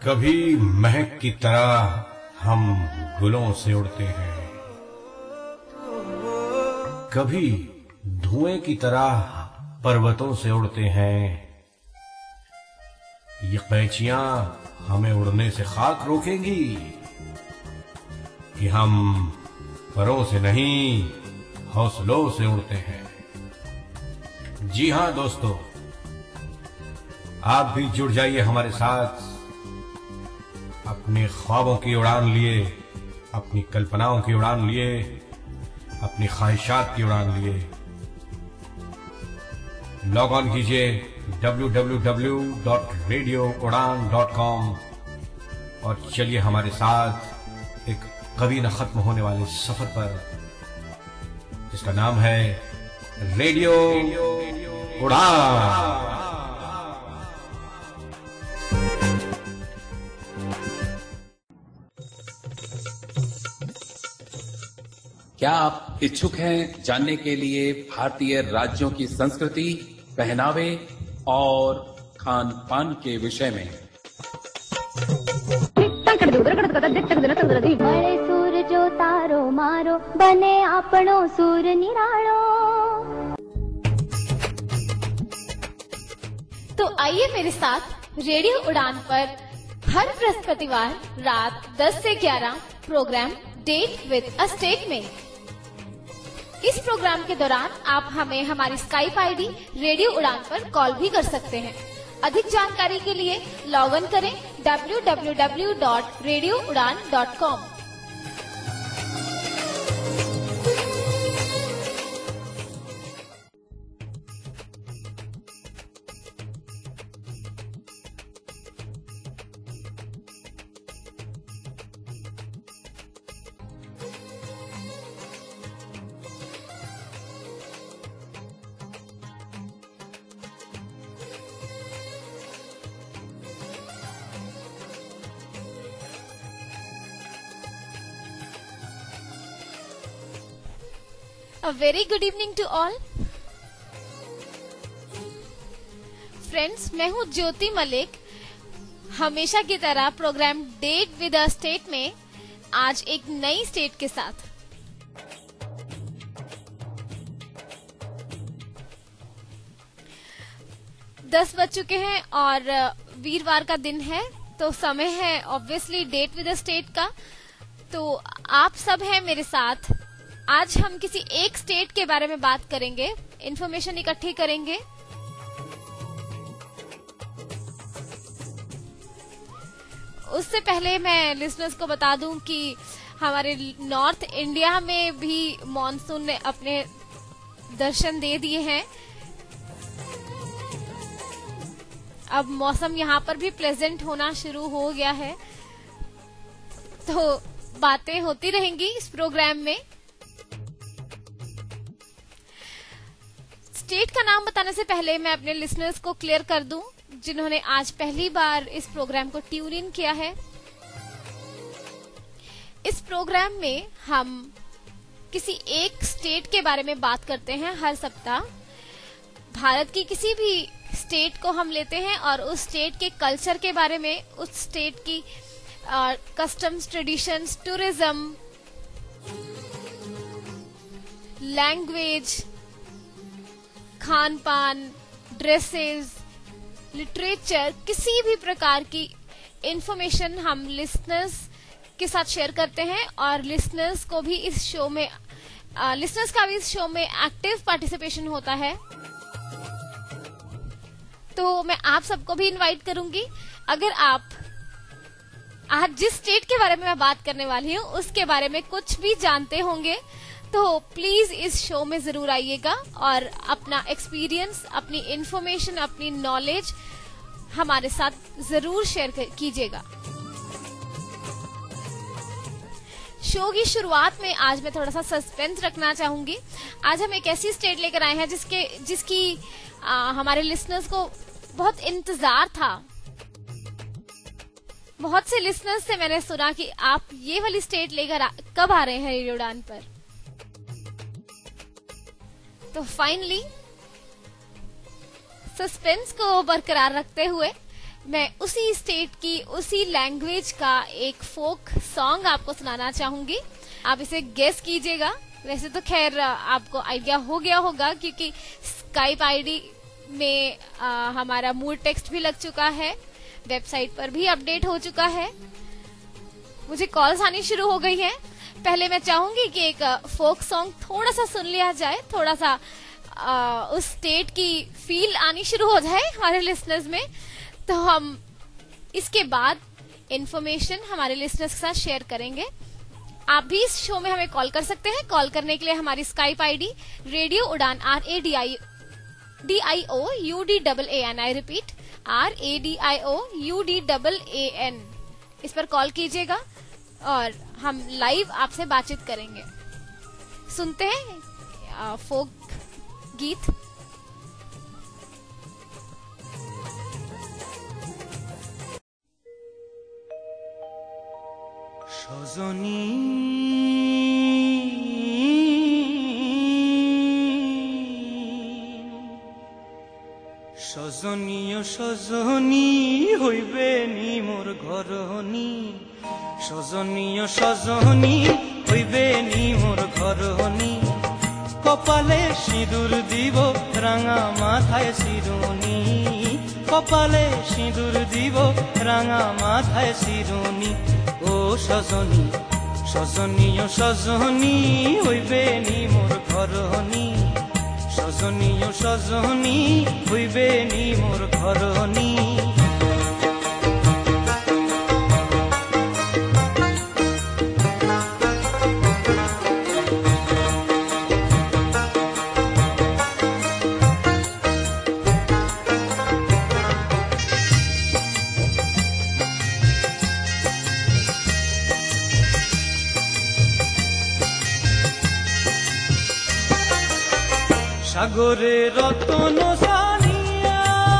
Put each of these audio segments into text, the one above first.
कभी महक की तरह हम गुलों से उड़ते हैं, कभी धुएं की तरह पर्वतों से उड़ते हैं। ये कैचियां हमें उड़ने से खाक रोकेंगी कि हम परों से नहीं हौसलों से उड़ते हैं। जी हां दोस्तों, आप भी जुड़ जाइए हमारे साथ अपने ख्वाबों की उड़ान लिए, अपनी कल्पनाओं की उड़ान लिए, अपनी ख्वाहिशात की उड़ान लिए। लॉग ऑन कीजिए www.radioudan.com और चलिए हमारे साथ एक कभी न खत्म होने वाले सफर पर, जिसका नाम है रेडियो उड़ान। क्या आप इच्छुक हैं जानने के लिए भारतीय राज्यों की संस्कृति, पहनावे और खान पान के विषय में? बड़े सूर जो तारो मारो, बने आपनो सूर निरालो। तो आइए मेरे साथ रेडियो उड़ान पर हर बृहस्पतिवार रात 10 से 11 program date with a state में। इस प्रोग्राम के दौरान आप हमें हमारी स्काइप आईडी रेडियो उड़ान पर कॉल भी कर सकते हैं। अधिक जानकारी के लिए लॉग इन करें www.radioudan.com। A very good evening to all. Friends, मैं हूँ ज्योति मलिक। हमेशा की तरह program date with a state में आज एक नई स्टेट के साथ। दस बज चुके हैं और वीरवार का दिन है, तो समय है obviously date with a state का। तो आप सब हैं मेरे साथ। आज हम किसी एक स्टेट के बारे में बात करेंगे, इंफॉर्मेशन इकट्ठी करेंगे। उससे पहले मैं लिसनर्स को बता दूं कि हमारे नॉर्थ इंडिया में भी मॉनसून ने अपने दर्शन दे दिए हैं। अब मौसम यहाँ पर भी प्लेजेंट होना शुरू हो गया है, तो बातें होती रहेंगी इस प्रोग्राम में। स्टेट का नाम बताने से पहले मैं अपने लिसनर्स को क्लियर कर दूं, जिन्होंने आज पहली बार इस प्रोग्राम को ट्यून इन किया है। इस प्रोग्राम में हम किसी एक स्टेट के बारे में बात करते हैं हर सप्ताह। भारत की किसी भी स्टेट को हम लेते हैं और उस स्टेट के कल्चर के बारे में, उस स्टेट की कस्टम्स, ट्रेडिशंस, टूरिज्म, लैंग्वेज, खान पान, ड्रेसेस, लिटरेचर, किसी भी प्रकार की इंफॉर्मेशन हम लिसनर्स के साथ शेयर करते हैं। और लिसनर्स का भी इस शो में एक्टिव पार्टिसिपेशन होता है। तो मैं आप सबको भी इनवाइट करूंगी, अगर आप आज जिस स्टेट के बारे में मैं बात करने वाली हूँ उसके बारे में कुछ भी जानते होंगे, तो प्लीज इस शो में जरूर आइएगा और अपना एक्सपीरियंस, अपनी इंफॉर्मेशन, अपनी नॉलेज हमारे साथ जरूर शेयर कीजिएगा। शो की शुरुआत में आज मैं थोड़ा सा सस्पेंस रखना चाहूंगी। आज हम एक ऐसी स्टेट लेकर आए हैं जिसकी हमारे लिसनर्स को बहुत इंतजार था। बहुत से लिसनर्स से मैंने सुना कि आप ये वाली स्टेट लेकर कब आ रहे हैं रेडियो उड़ान पर। तो फाइनली सस्पेंस को बरकरार रखते हुए मैं उसी स्टेट की उसी लैंग्वेज का एक फोक सॉन्ग आपको सुनाना चाहूंगी। आप इसे गेस कीजिएगा। वैसे तो खैर आपको आइडिया हो गया होगा क्योंकि स्काइप आईडी में हमारा मूड टेक्स्ट भी लग चुका है, वेबसाइट पर भी अपडेट हो चुका है, मुझे कॉल्स आनी शुरू हो गई है। पहले मैं चाहूंगी कि एक फोक सॉन्ग थोड़ा सा सुन लिया जाए, थोड़ा सा उस स्टेट की फील आनी शुरू हो जाए हमारे लिसनर्स में, तो हम इसके बाद इंफॉर्मेशन हमारे लिसनर्स के साथ शेयर करेंगे। आप भी इस शो में हमें कॉल कर सकते हैं। कॉल करने के लिए हमारी Skype ID radio Udaan RADIOUDAAN, I repeat RADIOUDAAN, इस पर कॉल कीजिएगा और हम लाइव आपसे बातचीत करेंगे। सुनते हैं फोक गीत। সজনী সজনী ও সজনী হইবে নি মোর ঘরনী, সজনী ও সজনী হইবে নি মোর ঘরনী, কপালে সিঁদুর দিব রাঙা মাথায় শিরোনি, কপালে সিঁদুর দিব রাঙা মাথায় শিরোনি। ও সজনী সজনী ও সজনী হইবে নি মোর ঘরনী, সজনী ও সজনী হইবে নি মোর ঘরনী। সাগরে রতন সানিয়া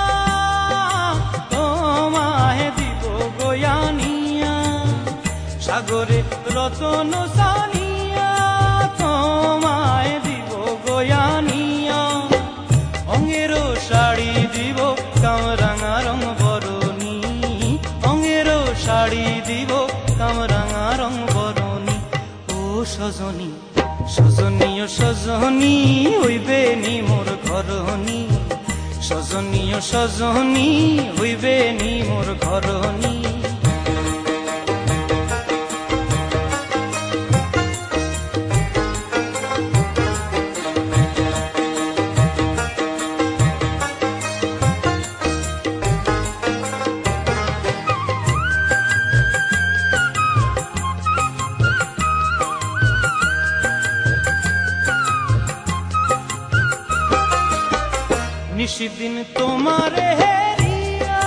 তোমায় দিব গয়ানিয়া, সাগরে রতন সানিয়া তোমায় দিব গয়ানিয়া, অঙ্গেরও শাড়ি দিব কামরাঙা রং বরণী, অঙ্গেরও শাড়ি দিব কামরাঙা রং বরণী। ও সজনী সজনী ও সজনী হইবে নি মোর ঘরনী, সজনী ও সজনী হইবে নি মোর ঘরনী। নিশিদিন তোমারে হেরিয়া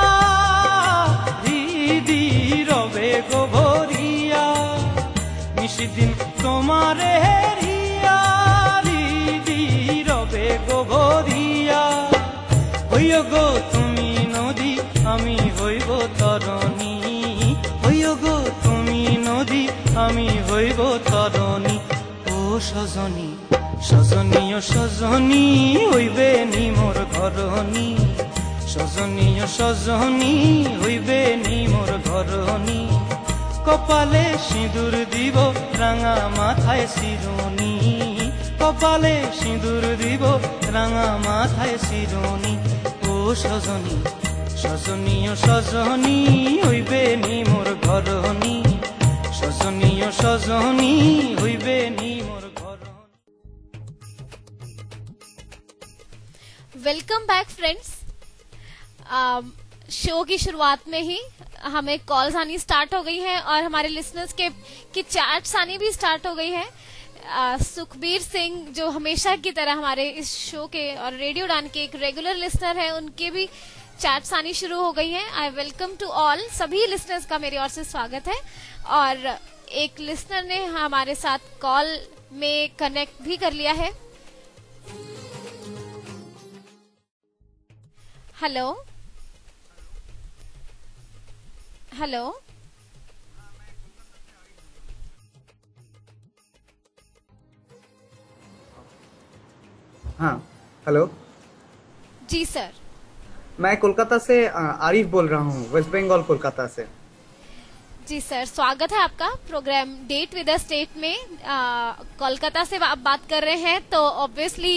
হৃদি রবে গোভরিয়া, নিশিদিন তোমারে হেরিয়া হৃদি রবে গোভরিয়া, হইও গো তুমি নদী আমি হইব তরণী, হইও গো তুমি নদী আমি হইব তরণী। ও সজনী সজনী ও সজনী হইবে নি মোর ঘরনী, সজনী ও সজনী হইবে নি মোর ঘরনী, কপালে সিঁদুর দিব রাঙা মাথায় শিরোনি, কপালে সিঁদুর দিব রাঙা মাথায় শিরোনি। ও সজনী সজনী ও সজনী হইবে নি মোর ঘরনী, সজনী ও সজনী হইবে নি মোর ঘরনী। Welcome back friends. शो की शुरुआत में ही हमें कॉल्स आनी स्टार्ट हो गई हैं और हमारे लिसनर्स के चैट्स आनी भी स्टार्ट हो गई हैं। सुखबीर सिंह जो हमेशा की तरह हमारे इस शो के और रेडियो उड़ान के एक रेगुलर लिसनर हैं, उनके भी चैट्स आनी शुरू हो गई हैं। आई वेलकम टू ऑल, सभी लिसनर्स का मेरी ओर से स्वागत है। और एक लिसनर ने हमारे साथ कॉल में कनेक्ट भी कर लिया है। हेलो हेलो हाँ हेलो जी सर। मैं कोलकाता से आरिफ बोल रहा हूँ, वेस्ट बंगाल कोलकाता से। जी सर, स्वागत है आपका program date with the state में। कोलकाता से आप बात कर रहे हैं तो ऑब्वियसली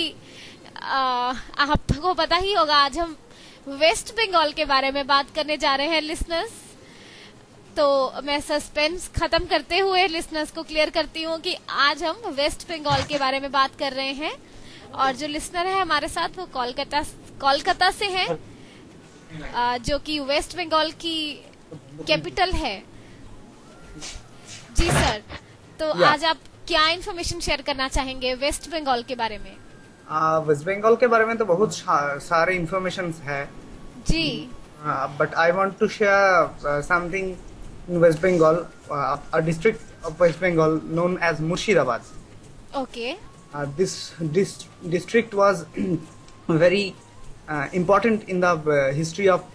आपको पता ही होगा आज हम वेस्ट बंगाल के बारे में बात करने जा रहे हैं लिसनर्स। तो मैं सस्पेंस खत्म करते हुए लिसनर्स को क्लियर करती हूँ कि आज हम वेस्ट बंगाल के बारे में बात कर रहे हैं और जो लिसनर है हमारे साथ वो कोलकाता से हैं, जो कि वेस्ट बंगाल की कैपिटल है। जी सर, तो आज आप क्या इन्फॉर्मेशन शेयर करना चाहेंगे वेस्ट बंगाल के बारे में? वेस्ट बंगाल के बारे में तो बहुत सारे इन्फॉर्मेशन है जी, but I want to share something in West Bengal, a district of West Bengal known as Murshidabad. Okay, this district was very important in the history of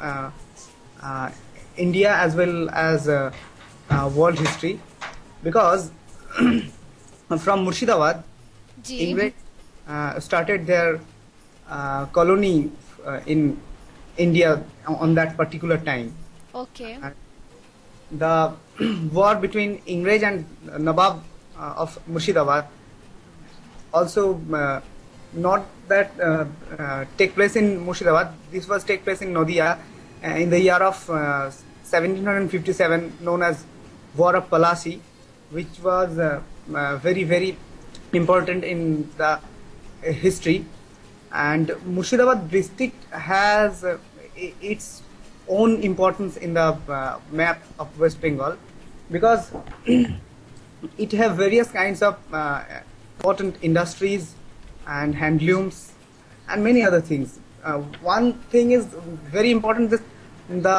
India as well as world history, because from Murshidabad, English started their colony in India on that particular time. Okay. The war between English and Nawab of Murshidabad also not that take place in Murshidabad. This was take place in Nadia in the year of 1757, known as War of Palasi, which was very very important in the history. And Murshidabad district has its own importance in the map of West Bengal, because it have various kinds of important industries and handlooms and many other things. One thing is very important, the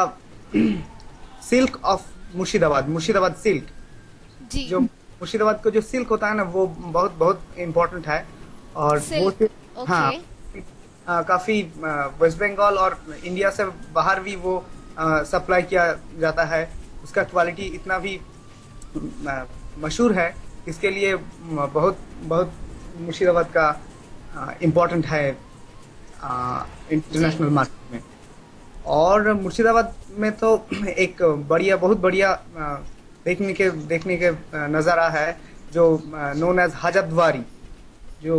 silk of Murshidabad silk. जो मुर्शिदाबाद को जो silk होता है ना, वो बहुत बहुत important है। और वो हाँ काफी वेस्ट बंगाल और इंडिया से बाहर भी वो सप्लाई किया जाता है। उसका क्वालिटी इतना भी मशहूर है, इसके लिए बहुत बहुत मुर्शिदाबाद का इम्पोर्टेंट है इंटरनेशनल मार्केट में। और मुर्शिदाबाद में तो एक बहुत बढ़िया देखने के नज़ारा है जो नोन एज हजरतवारी, जो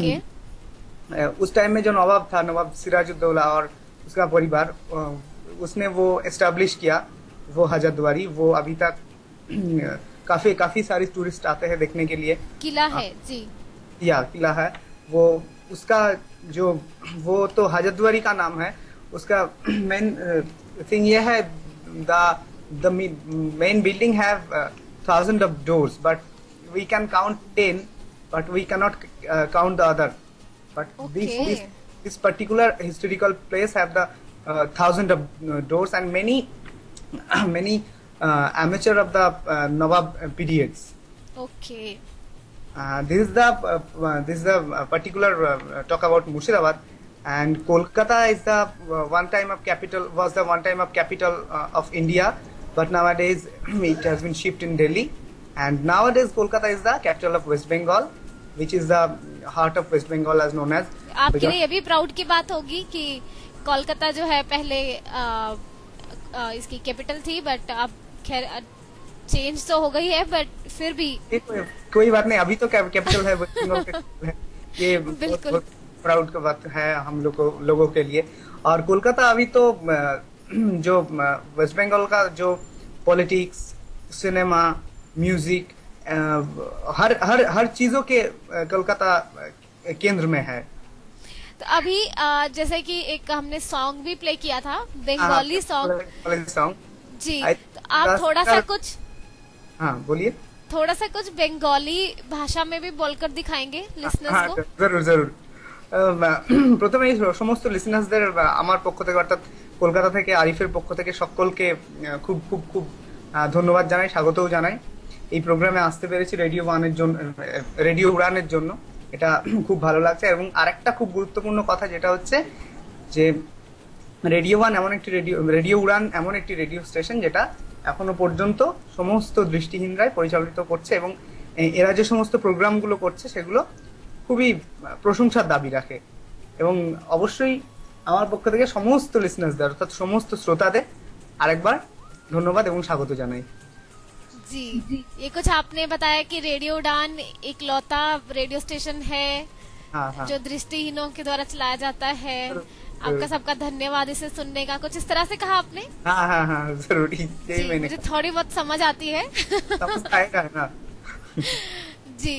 उस टाइम में जो नवाब था, नवाब सिराजुद्दौला और उसका परिवार, उसने वो एस्टेब्लिश किया वो हजरतवारी। वो अभी तक काफी सारे टूरिस्ट आते हैं देखने के लिए। किला है जी, या किला है वो। उसका जो वो तो हजरतवारी का नाम है, उसका मेन थिंग ये है, the main building have thousands of doors, but we can count 10, but we cannot count the other. But this particular historical place have the thousands of doors and many amateur of the Nawab periods. Okay. This is the particular talk about Murshidabad. And Kolkata is the one time of capital of India, but nowadays it has been shifted in Delhi. And nowadays Kolkata is the capital of West Bengal, which is the heart of West Bengal as known as. आपके लिए ये भी proud की बात होगी कि कोलकाता जो है पहले इसकी कैपिटल थी, बट अब खैर चेंज तो हो गई है, बट फिर भी कोई बात नहीं, अभी तो कैपिटल है वेस्ट बंगाल। ये बिल्कुल प्राउड का बात है हम लोगों के लिए। और कोलकाता अभी तो जो वेस्ट बंगाल का जो पॉलिटिक्स, सिनेमा, म्यूजिक, हर चीजों के कोलकाता केंद्र में है। तो अभी जैसे कि एक हमने सॉन्ग भी प्ले किया था, बंगाली सॉन्ग जी, तो आप थोड़ा सा कुछ बोलिए, थोड़ा सा कुछ बंगाली भाषा में भी बोलकर दिखाएंगे लिसनर्स को? जरूर। প্রথমে সমস্ত লিসনার্সদের আমার পক্ষ থেকে, অর্থাৎ কলকাতা থেকে আরিফের পক্ষ থেকে সকলকে খুব খুব খুব ধন্যবাদ জানাই, স্বাগতও জানাই। এই প্রোগ্রামে আসতে পেরেছি রেডিও উড়ানের জন্য, এটা খুব ভালো লাগছে। এবং আরেকটা খুব গুরুত্বপূর্ণ কথা যেটা হচ্ছে যে রেডিও উড়ান এমন একটি রেডিও স্টেশন যেটা এখনো পর্যন্ত সমস্ত দৃষ্টিহীনরাই পরিচালিত করছে, এবং এরা যে সমস্ত প্রোগ্রামগুলো করছে সেগুলো খুবই প্রশংসার দাবি রাখে। এবং অবশ্যই আমার পক্ষ থেকে সমস্ত লিসনার্সদের অর্থাৎ সমস্ত শ্রোতাদের আরেকবার ধন্যবাদ এবং স্বাগত জানাই। जी, ये कुछ आपने बताया कि रेडियो उड़ान इकलौता रेडियो स्टेशन है जो दृष्टिहीनों के द्वारा चलाया जाता है। आपका सबका धन्यवाद इसे सुनने का, कुछ इस तरह से कहा आपने। हाँ जरूर, यही मैंने, मुझे थोड़ी बहुत समझ आती है। समझ आएगा ना। जी,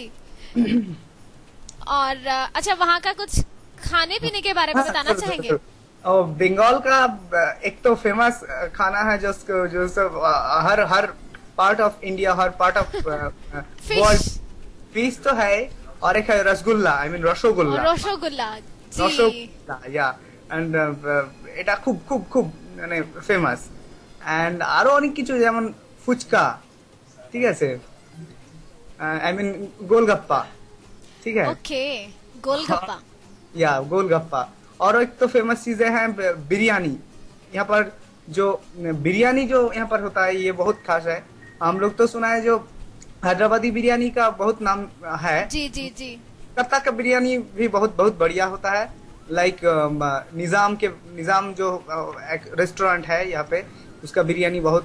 और अच्छा, वहाँ का कुछ खाने पीने के बारे में बताना चाहेंगे? बंगाल का एक तो फेमस खाना है जो सब हर पार्ट ऑफ इंडिया, हर पार्ट ऑफ वर्ल्ड, फिश तो है, और एक है रसगुल्ला, आई मीन रसगुल्ला। या एंड এটা খুব খুব খুব মানে ফেমাস। এন্ড আরো অনেক কিছু, যেমন ফুচকা, ঠিক আছে, आई मीन गोलगप्पा, ठीक है, ओके, गोलगप्पा, या गोलगप्पा। और एक तो फेमस चीजें हैं बिरयानी। यहाँ पर जो बिरयानी जो यहाँ पर होता है ये बहुत खास है। हम लोग तो सुना है जो हैदराबादी बिरयानी का बहुत नाम है। जी जी जी। कलकत्ता का बिरयानी भी बहुत बहुत बढ़िया होता है। लाइक निजाम जो एक रेस्टोरेंट है यहाँ पे, उसका बिरयानी बहुत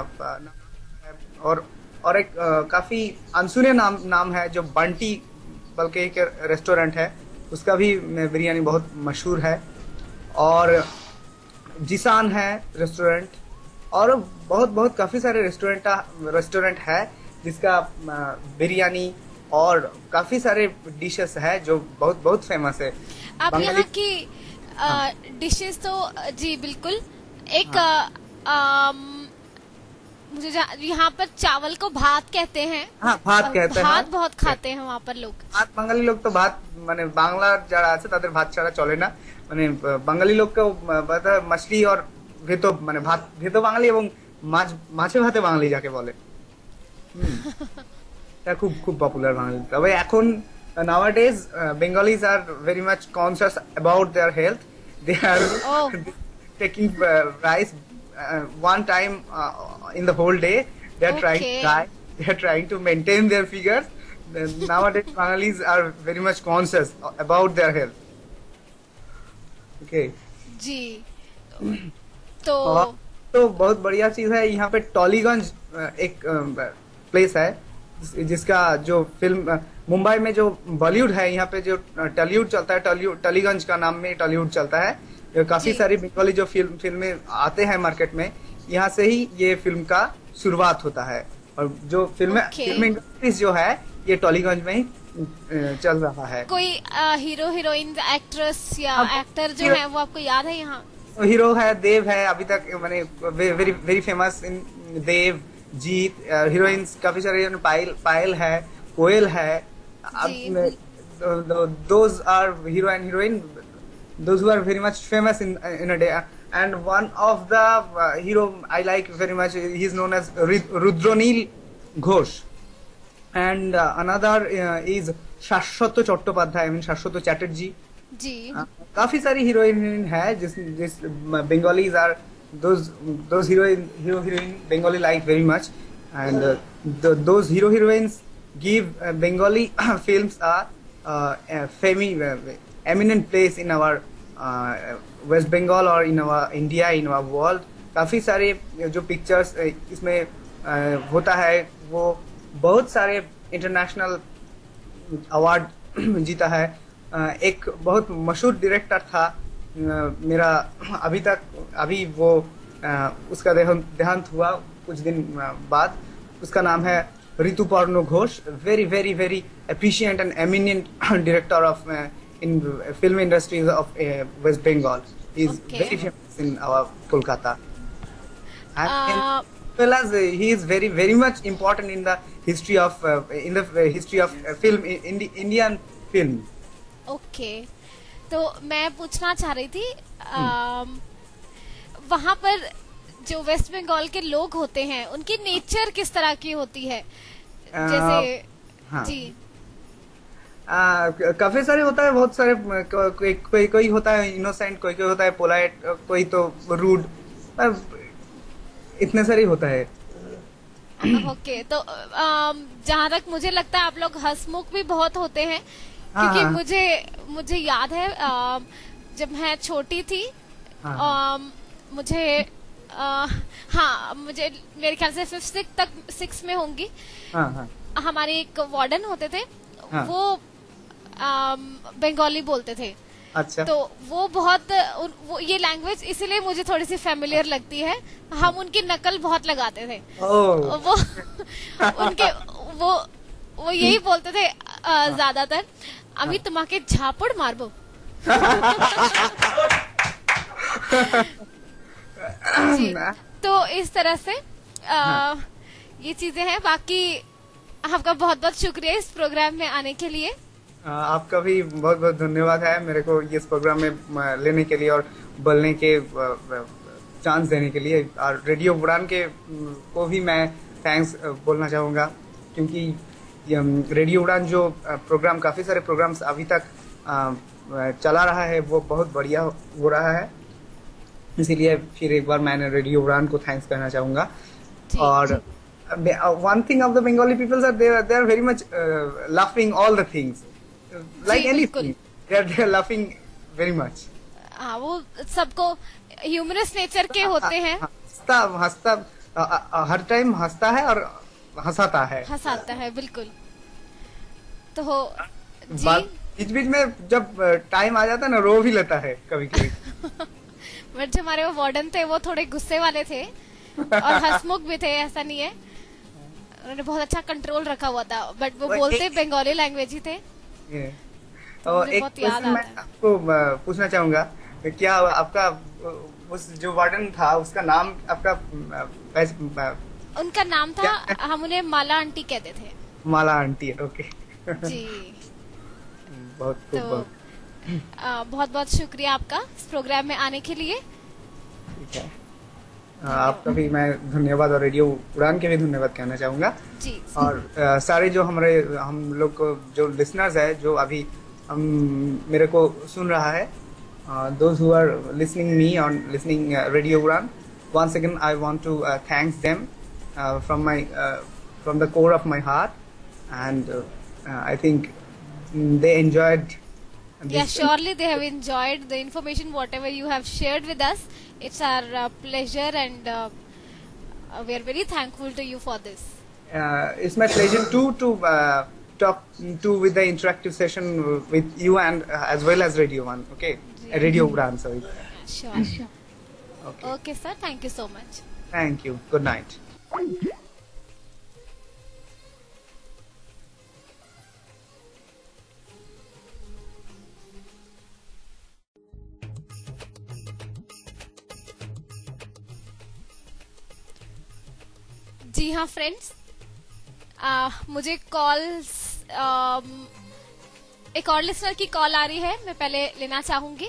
और एक काफी अनसुने नाम है जो बंटी बल्कि एक रेस्टोरेंट है, उसका भी बिरयानी बहुत मशहूर है। और जिसान है रेस्टोरेंट, और बहुत बहुत काफी सारे रेस्टोरेंट है जिसका बिरयानी और काफी सारे डिशेस है जो बहुत बहुत फेमस है। आप यहाँ की डिशेस तो जी बिल्कुल, एक मुझे यहाँ पर चावल को भात कहते हैं। हाँ, भात कहते हैं। भात बहुत खाते हैं वहाँ पर लोग। বাঙালি লোক তো ভাত, মানে বাংলা যারা আছে তাদের ভাত ছাড়া চলে না। মানে বাঙালি লোককেও মাছলি और ভেতো, মানে ভাত ভেতো বাঙালি এবং মাছে ভাতে বাঙালি যাকে বলে, এটা খুব খুব পপুলার বাঙালি। তবে এখন nowadays Bengalis are very much conscious about their health. They are taking rice one time in the whole day. They are trying to diet. They are trying to maintain their figures. Nowadays Bengalis are very much conscious about their health. Okay. जी, तो बहुत बढ़िया चीज है। यहाँ पे टॉलीगंज एक place है जिसका जो फिल्म मुंबई में जो बॉलीवुड है, यहाँ पे जो टॉलीवुड चलता है, टॉलीगंज का नाम में टॉलीवुड चलता है। काफी सारी बंगाली जो फिल्में आते हैं मार्केट में, यहाँ से ही ये फिल्म का शुरुआत होता है। और जो फिल्म इंडस्ट्रीज जो है ये टॉलीगंज में ही चल रहा है। कोई हीरो हीरोइन, एक्ट्रेस या एक्टर जो है वो आपको याद है? यहाँ हीरो है देव है, अभी तक मैंने very very famous in Dev, Jeet. Heroines काफी सारे, पायल है, कोयल है। Those are hero and heroine, those who are very much famous in a day. And one of the hero I like very much, he is known as Rudronil Ghosh, and another is Shashwato Chattopadhyay, I mean Shashwato Chatterjee ji. काफी सारी heroine है जिस Bengalis are those heroine Bengali like very much, and those hero heroines give Bengali films a eminent place in our West Bengal or in our India, in our world. काफी सारे जो pictures इसमें होता है वो बहुत सारे इंटरनेशनल अवार्ड जीता है। एक बहुत मशहूर डायरेक्टर था मेरा, अभी वो उसका देहांत हुआ कुछ दिन बाद। उसका नाम है Rituparno Ghosh. Very very very efficient and eminent director of in film industries of West Bengal. He is very famous in our Kolkata. And as well as he is very very much important in the history of film, Indian film. Okay. तो मैं पूछना चाह रही थी, वहाँ पर जो waste Bengal के लोग होते हैं उनकी नेचर किस तरह की होती है? जैसे जी काफी सारे होता है, बहुत सारे, कोई होता है इनोसेंट, कोई होता है पोलाइट, कोई तो रूड, इतने सारे होता है। ओके, तो जहाँ तक मुझे लगता है आप लोग हंसमुख भी बहुत होते हैं, क्योंकि मुझे याद है जब मैं छोटी थी मुझे मुझे मेरे ख्याल से 5th तक 6 में होंगी। हमारे एक वार्डन होते थे, वो बंगाली बोलते थे। अच्छा। तो वो बहुत वो ये लैंग्वेज इसीलिए मुझे थोड़ी सी फेमिलियर लगती है। हम उनकी नकल बहुत लगाते थे। वो उनके वो यही बोलते थे ज्यादातर, अभी तुम्हारे झापड़ मारबो। जी, तो इस तरह से ये चीजें हैं। बाकी आपका बहुत बहुत शुक्रिया इस प्रोग्राम में आने के लिए। आपका भी बहुत बहुत धन्यवाद है मेरे को इस प्रोग्राम में लेने के लिए और बोलने के चांस देने के लिए। और रेडियो उड़ान के को भी मैं थैंक्स बोलना चाहूँगा, क्योंकि रेडियो उड़ान जो प्रोग्राम, काफ़ी सारे प्रोग्राम्स अभी तक चला रहा है, वो बहुत बढ़िया हो रहा है। इसीलिए फिर एक बार मैंने रेडियो उड़ान को थैंक्स कहना चाहूँगा। और one thing of the Bengali people they are very much laughing all the things like anything, they are laughing very much। वो सबको ह्यूमरस नेचर के होते हैं। हंसता हर टाइम हंसता है और हंसाता है बिल्कुल। तो जी बीच बीच में जब टाइम आ जाता है ना, रो भी लेता है कभी कभी। बट जो हमारे वो वार्डन थे वो थोड़े गुस्से वाले थे और हंसमुख भी थे, ऐसा नहीं है, उन्होंने बहुत अच्छा कंट्रोल रखा हुआ था। बट वो बोलते बंगाली लैंग्वेज ही थे। एक क्वेश्चन मैं आपको पूछना चाहूंगा, क्या आपका उस जो वार्डन था उसका नाम आपका उनका नाम था, हम उन्हें माला आंटी कहते थे। माला आंटी, ओके जी। बहुत बहुत बहुत शुक्रिया आपका इस प्रोग्राम में आने के लिए। ठीक है, आपका भी मैं धन्यवाद और रेडियो उड़ान के भी धन्यवाद कहना चाहूँगा जी। और सारे जो हम लोग को जो लिसनर्स है, जो अभी मेरे को सुन रहा है, those who are listening me on listening Radio Udaan, once again I want to thanks them from the core of my heart, and I think they enjoyed. Yeah, surely they have enjoyed the information whatever you have shared with us. It's our pleasure, and we are very thankful to you for this. It's my pleasure too to talk with the interactive session with you and as well as Radio One. Okay, Radio Udaan. Sorry. Sure. Okay, sir. Thank you so much. Thank you. Good night. जी हाँ friends, मुझे calls एक और listener की call आ रही है, मैं पहले लेना चाहूंगी।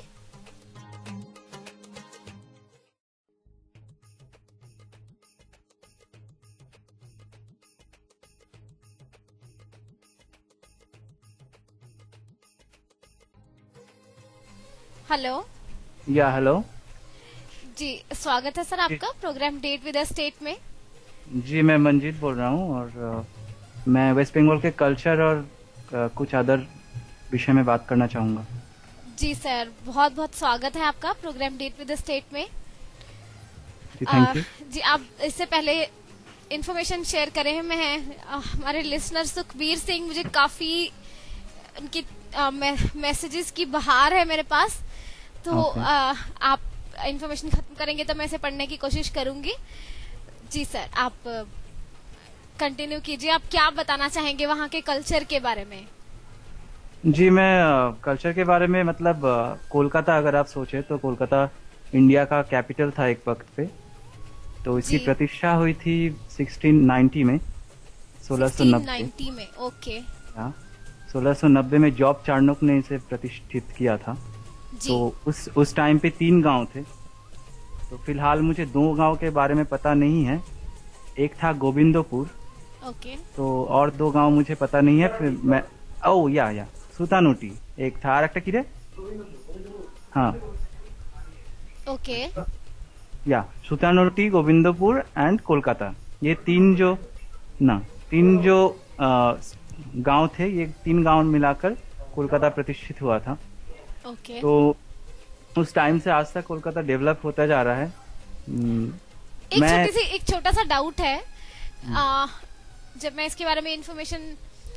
हेलो। या हेलो जी, स्वागत है सर आपका program date with the state में। जी, मैं मंजीत बोल रहा हूँ और मैं वेस्ट बंगाल के कल्चर और कुछ अदर विषय में बात करना चाहूँगा। जी सर, बहुत बहुत स्वागत है आपका program date with the state में। जी, थैंक यू। जी, आप इससे पहले इन्फॉर्मेशन शेयर करे हैं। मैं हमारे लिसनर सुखबीर सिंह, मुझे काफी उनकी मैसेजेस की बहार है मेरे पास, तो आप इन्फॉर्मेशन खत्म करेंगे तो मैं इसे पढ़ने की कोशिश करूंगी। जी सर, आप कंटिन्यू कीजिए। आप क्या बताना चाहेंगे वहाँ के कल्चर के बारे में? जी, मैं कल्चर के बारे में मतलब कोलकाता, अगर आप सोचे तो कोलकाता इंडिया का कैपिटल था एक वक्त पे, तो इसकी प्रतिष्ठा हुई थी 1690 में, 1690 में। ओके। 1690 में जॉब चार्नोक ने इसे प्रतिष्ठित किया था। तो उस टाइम पे 3 गांव थे। तो फिलहाल मुझे 2 गांव के बारे में पता नहीं है। एक था गोविंदपुर, ओके। तो और 2 गांव मुझे पता नहीं है। फिर मैं या सुतानुटी एक था, आरेकटा की रे, हाँ ओके, या सुतानुटी, गोविंदपुर एंड कोलकाता, ये 3 जो गांव थे, ये 3 गांव मिलाकर कोलकाता प्रतिष्ठित हुआ था। ओके। तो उस टाइम से आज तक कोलकाता डेवलप होता जा रहा है। एक छोटा सा डाउट है। जब मैं इसके बारे में इंफॉर्मेशन,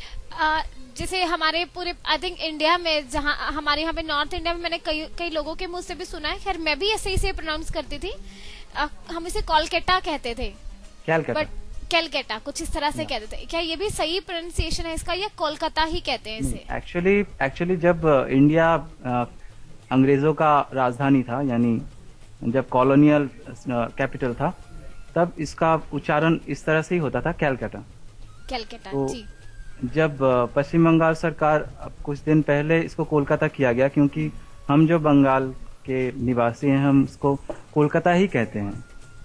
जैसे हमारे पूरे आई थिंक इंडिया में, जहाँ हमारे यहाँ पे नॉर्थ इंडिया में मैंने कई लोगों के मुंह से भी सुना है, खैर मैं भी ऐसे ही से प्रोनाउंस करती थी, हम इसे कोलकाता कहते थे, बट कैलकाटा कुछ इस तरह से कहते थे। क्या ये भी सही प्रोनाउंसिएशन है इसका, या कोलकाता ही कहते हैं इसे? एक्चुअली जब इंडिया अंग्रेजों का राजधानी था, यानी जब कॉलोनियल कैपिटल था, तब इसका उच्चारण इस तरह से ही होता था, कैलकाटा। तो जी। जब पश्चिम बंगाल सरकार कुछ दिन पहले इसको कोलकाता किया गया, क्योंकि हम जो बंगाल के निवासी हैं हम इसको कोलकाता ही कहते हैं।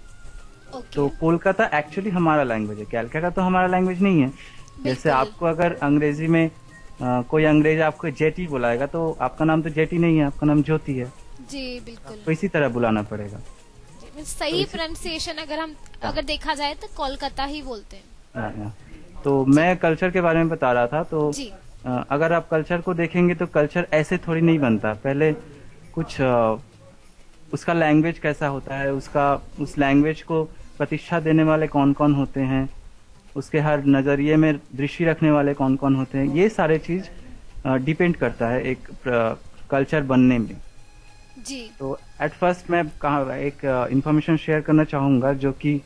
तो कोलकाता एक्चुअली हमारा लैंग्वेज है, कैलकाटा तो हमारा लैंग्वेज नहीं है। जैसे आपको अगर अंग्रेजी में कोई अंग्रेज आपको जेटी बुलाएगा तो आपका नाम तो जेटी नहीं है, आपका नाम ज्योति है। जी बिल्कुल। तो इसी तरह बुलाना पड़ेगा। सही प्रोनाउंसिएशन अगर देखा जाए तो कोलकाता ही बोलते हैं। तो मैं कल्चर के बारे में बता रहा था, तो अगर आप कल्चर को देखेंगे तो कल्चर ऐसे थोड़ी नहीं बनता। पहले कुछ उसका लैंग्वेज कैसा होता है, उस लैंग्वेज को प्रतिष्ठा देने वाले कौन कौन होते हैं, उसके हर नजरिए में दृष्टि रखने वाले कौन कौन होते हैं, ये सारे चीज डिपेंड करता है एक कल्चर बनने में। जी। तो एट फर्स्ट मैं एक इंफॉर्मेशन शेयर करना चाहूंगा, जो कि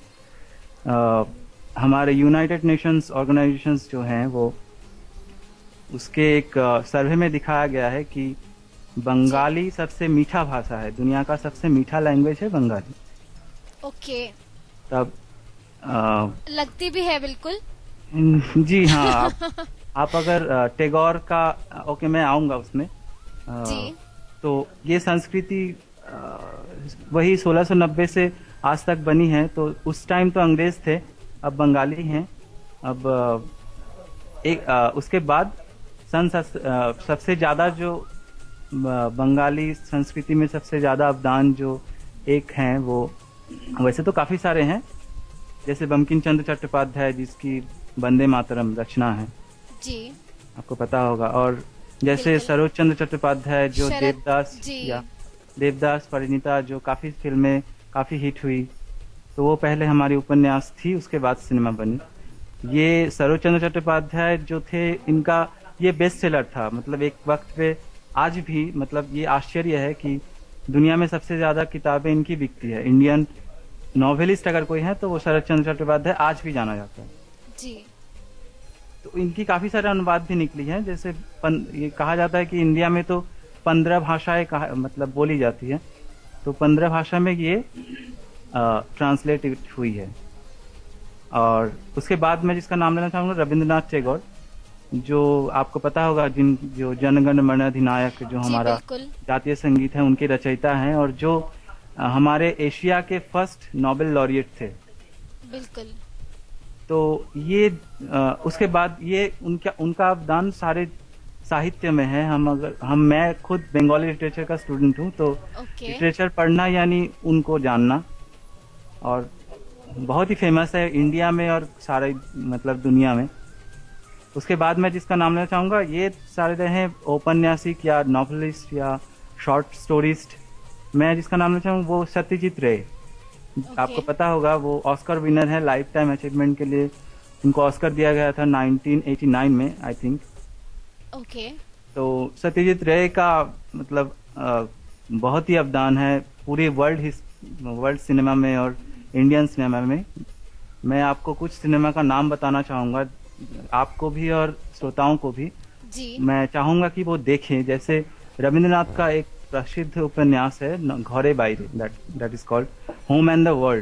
हमारे यूनाइटेड नेशंस ऑर्गेनाइजेशंस जो हैं वो उसके एक सर्वे में दिखाया गया है कि बंगाली सबसे मीठा भाषा है, दुनिया का सबसे मीठा लैंग्वेज है बंगाली। ओके। तब लगती भी है बिल्कुल। जी हाँ। आप अगर टैगोर का, ओके मैं आऊंगा उसमें। जी। तो ये संस्कृति वही 1690 से आज तक बनी है। तो उस टाइम तो अंग्रेज थे, अब बंगाली हैं। अब उसके बाद सबसे ज्यादा जो बंगाली संस्कृति में सबसे ज्यादा अवदान जो एक हैं, वो वैसे तो काफी सारे हैं, जैसे बंकिम चंद्र चट्टोपाध्याय जिसकी वंदे मातरम रचना है, जी आपको पता होगा। और जैसे सरोज चंद्र चट्टोपाध्याय जो देवदास परिणीता जो काफी फिल्में काफी हिट हुई, तो वो पहले हमारी उपन्यास थी, उसके बाद सिनेमा बनी। ये सरोज चंद्र चट्टोपाध्याय जो थे, इनका ये बेस्ट सेलर था। मतलब एक वक्त पे, आज भी मतलब ये आश्चर्य है कि दुनिया में सबसे ज्यादा किताबें इनकी बिकती है। इंडियन नॉवेलिस्ट अगर कोई है तो वो शरद चंद्र चट्टोपाध्याय आज भी जाना जाता है। जी। तो इनकी काफी सारे अनुवाद भी निकली हैं। जैसे ये कहा जाता है कि इंडिया में तो 15 भाषाएं मतलब बोली जाती है, तो 15 भाषा में ये ट्रांसलेटेड हुई है। और उसके बाद मैं जिसका नाम लेना चाहूंगा, रविंद्रनाथ टैगोर, जो आपको पता होगा, जो जनगण मन अधिनायक जो हमारा जातीय संगीत है, उनके रचयिता हैं, और जो हमारे एशिया के फर्स्ट नोबेल लॉरिएट थे। बिल्कुल। तो ये उसके बाद ये उनका अवदान सारे साहित्य में है। मैं खुद बंगाली लिटरेचर का स्टूडेंट हूँ, तो लिटरेचर पढ़ना यानी उनको जानना, और बहुत ही फेमस है इंडिया में और सारे मतलब दुनिया में। उसके बाद मैं जिसका नाम लेना चाहूंगा, ये सारे रहे औपन्यासिक या नॉवेलिस्ट या शॉर्ट स्टोरिस्ट। मैं जिसका नाम लेना चाहूंगा वो सत्यजीत रे। आपको पता होगा वो ऑस्कर विनर है लाइफ टाइम अचीवमेंट के लिए। उनको ऑस्कर दिया गया था 1989 में आई थिंक। ओके। तो सत्यजीत रे का मतलब बहुत ही अवदान है पूरे वर्ल्ड सिनेमा में और इंडियन सिनेमा में। मैं आपको कुछ सिनेमा का नाम बताना चाहूंगा, आपको भी और श्रोताओं को भी। जी। मैं चाहूंगा कि वो देखें। जैसे रविंद्रनाथ का एक प्रसिद्ध उपन्यास है Ghare Baire, that is called home and the world.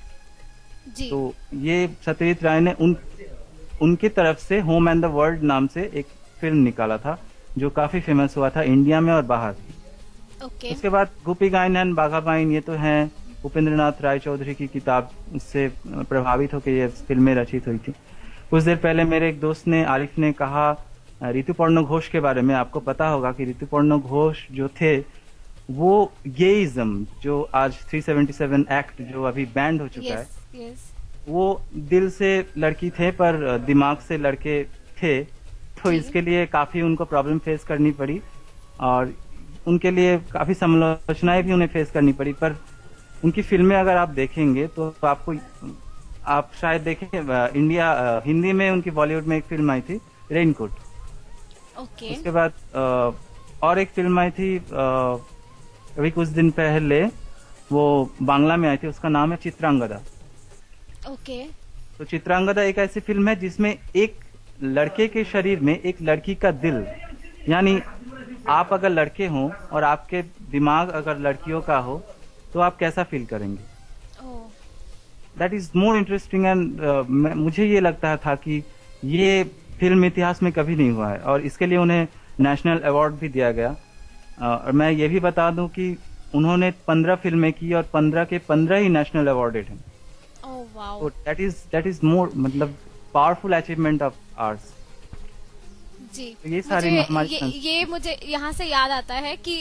तो ये सत्यजीत राय ने उनकी तरफ से होम एंड द वर्ल्ड नाम से एक फिल्म निकाला था, जो काफी फेमस हुआ था इंडिया में और बाहर। उसके बाद गोपी गायन एंड बाघा बाइन, ये तो हैं उपेंद्रनाथ राय चौधरी की किताब, उससे प्रभावित होकर ये फिल्में रचित हुई थी। कुछ देर पहले मेरे एक दोस्त ने, आरिफ ने कहा ऋतुपर्ण घोष के बारे में। आपको पता होगा कि ऋतुपर्ण घोष जो थे वो गेइज्म, जो आज 377 एक्ट जो अभी बैंड हो चुका है, वो दिल से लड़की थे पर दिमाग से लड़के थे। तो इसके लिए काफी उनको प्रॉब्लम फेस करनी पड़ी। और उनके लिए काफी समालोचनाएं भी उन्हें फेस करनी पड़ी, पर उनकी फिल्में अगर आप देखेंगे तो आपको, आप शायद देखें इंडिया हिंदी में उनकी बॉलीवुड में एक फिल्म आई थी रेनकोट। ओके। उसके बाद और एक फिल्म आई थी अभी कुछ दिन पहले, वो बांग्ला में आई थी, उसका नाम है चित्रांगदा। ओके। तो चित्रांगदा एक ऐसी फिल्म है जिसमें एक लड़के के शरीर में एक लड़की का दिल, यानी आप अगर लड़के हों और आपके दिमाग अगर लड़कियों का हो तो आप कैसा फील करेंगे। That is more interesting and मुझे ये लगता था कि ये फिल्म इतिहास में कभी नहीं हुआ है और इसके लिए उन्हें नेशनल अवार्ड भी दिया गया। और मैं ये भी बता दूं कि उन्होंने 15 फिल्में की और 15 के 15 ही नेशनल अवार्डेड हैं। तो दैट इज मोर मतलब पावरफुल अचीवमेंट ऑफ आर्ट्स। जी। तो ये सारी ये मुझे यहाँ से याद आता है कि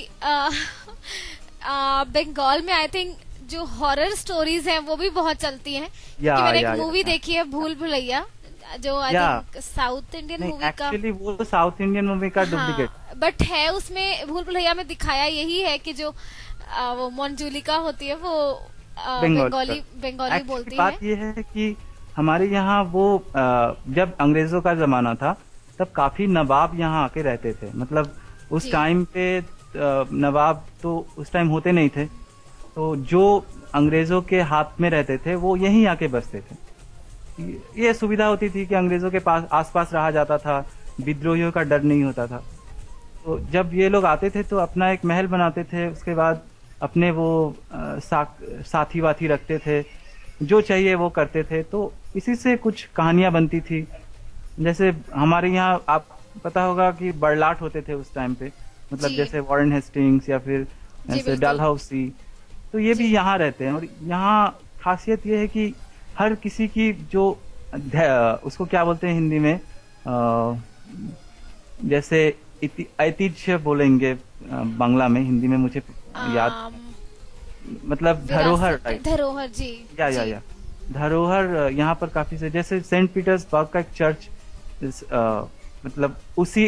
बंगाल में आई थिंक जो हॉरर स्टोरीज हैं वो भी बहुत चलती हैं। मैंने एक मूवी देखी है भूल भुलैया, जो I think South Indian movie का, एक्चुअली वो तो साउथ इंडियन मूवी का डुप्लीकेट, बट है उसमें भूल भुलैया में दिखाया यही है कि जो वो मंजूलिका होती है वो बंगाली बोलती है। बात ये है कि हमारे यहाँ वो जब अंग्रेजों का जमाना था तब काफी नवाब यहाँ आके रहते थे। मतलब उस टाइम पे नवाब तो उस टाइम होते नहीं थे, तो जो अंग्रेजों के हाथ में रहते थे वो यहीं आके बसते थे। ये सुविधा होती थी कि अंग्रेजों के पास आसपास रहा जाता था, विद्रोहियों का डर नहीं होता था। तो जब ये लोग आते थे तो अपना एक महल बनाते थे, उसके बाद अपने वो साथी वाथी रखते थे, जो चाहिए वो करते थे। तो इसी से कुछ कहानियां बनती थी। जैसे हमारे यहाँ आप पता होगा कि बड़लाट होते थे उस टाइम पे, मतलब जैसे वॉरेन हेस्टिंग्स या फिर ऐसे डलहौसी, तो ये भी यहाँ रहते हैं। और यहाँ खासियत ये है कि हर किसी की जो उसको क्या बोलते हैं हिंदी में, जैसे ऐतिह्य बोलेंगे बांग्ला में, हिंदी में मुझे याद, मतलब धरोहर टाइप। धरोहर जी। या धरोहर यहाँ पर काफी से, जैसे सेंट पीटर्सबर्ग का एक चर्च मतलब उसी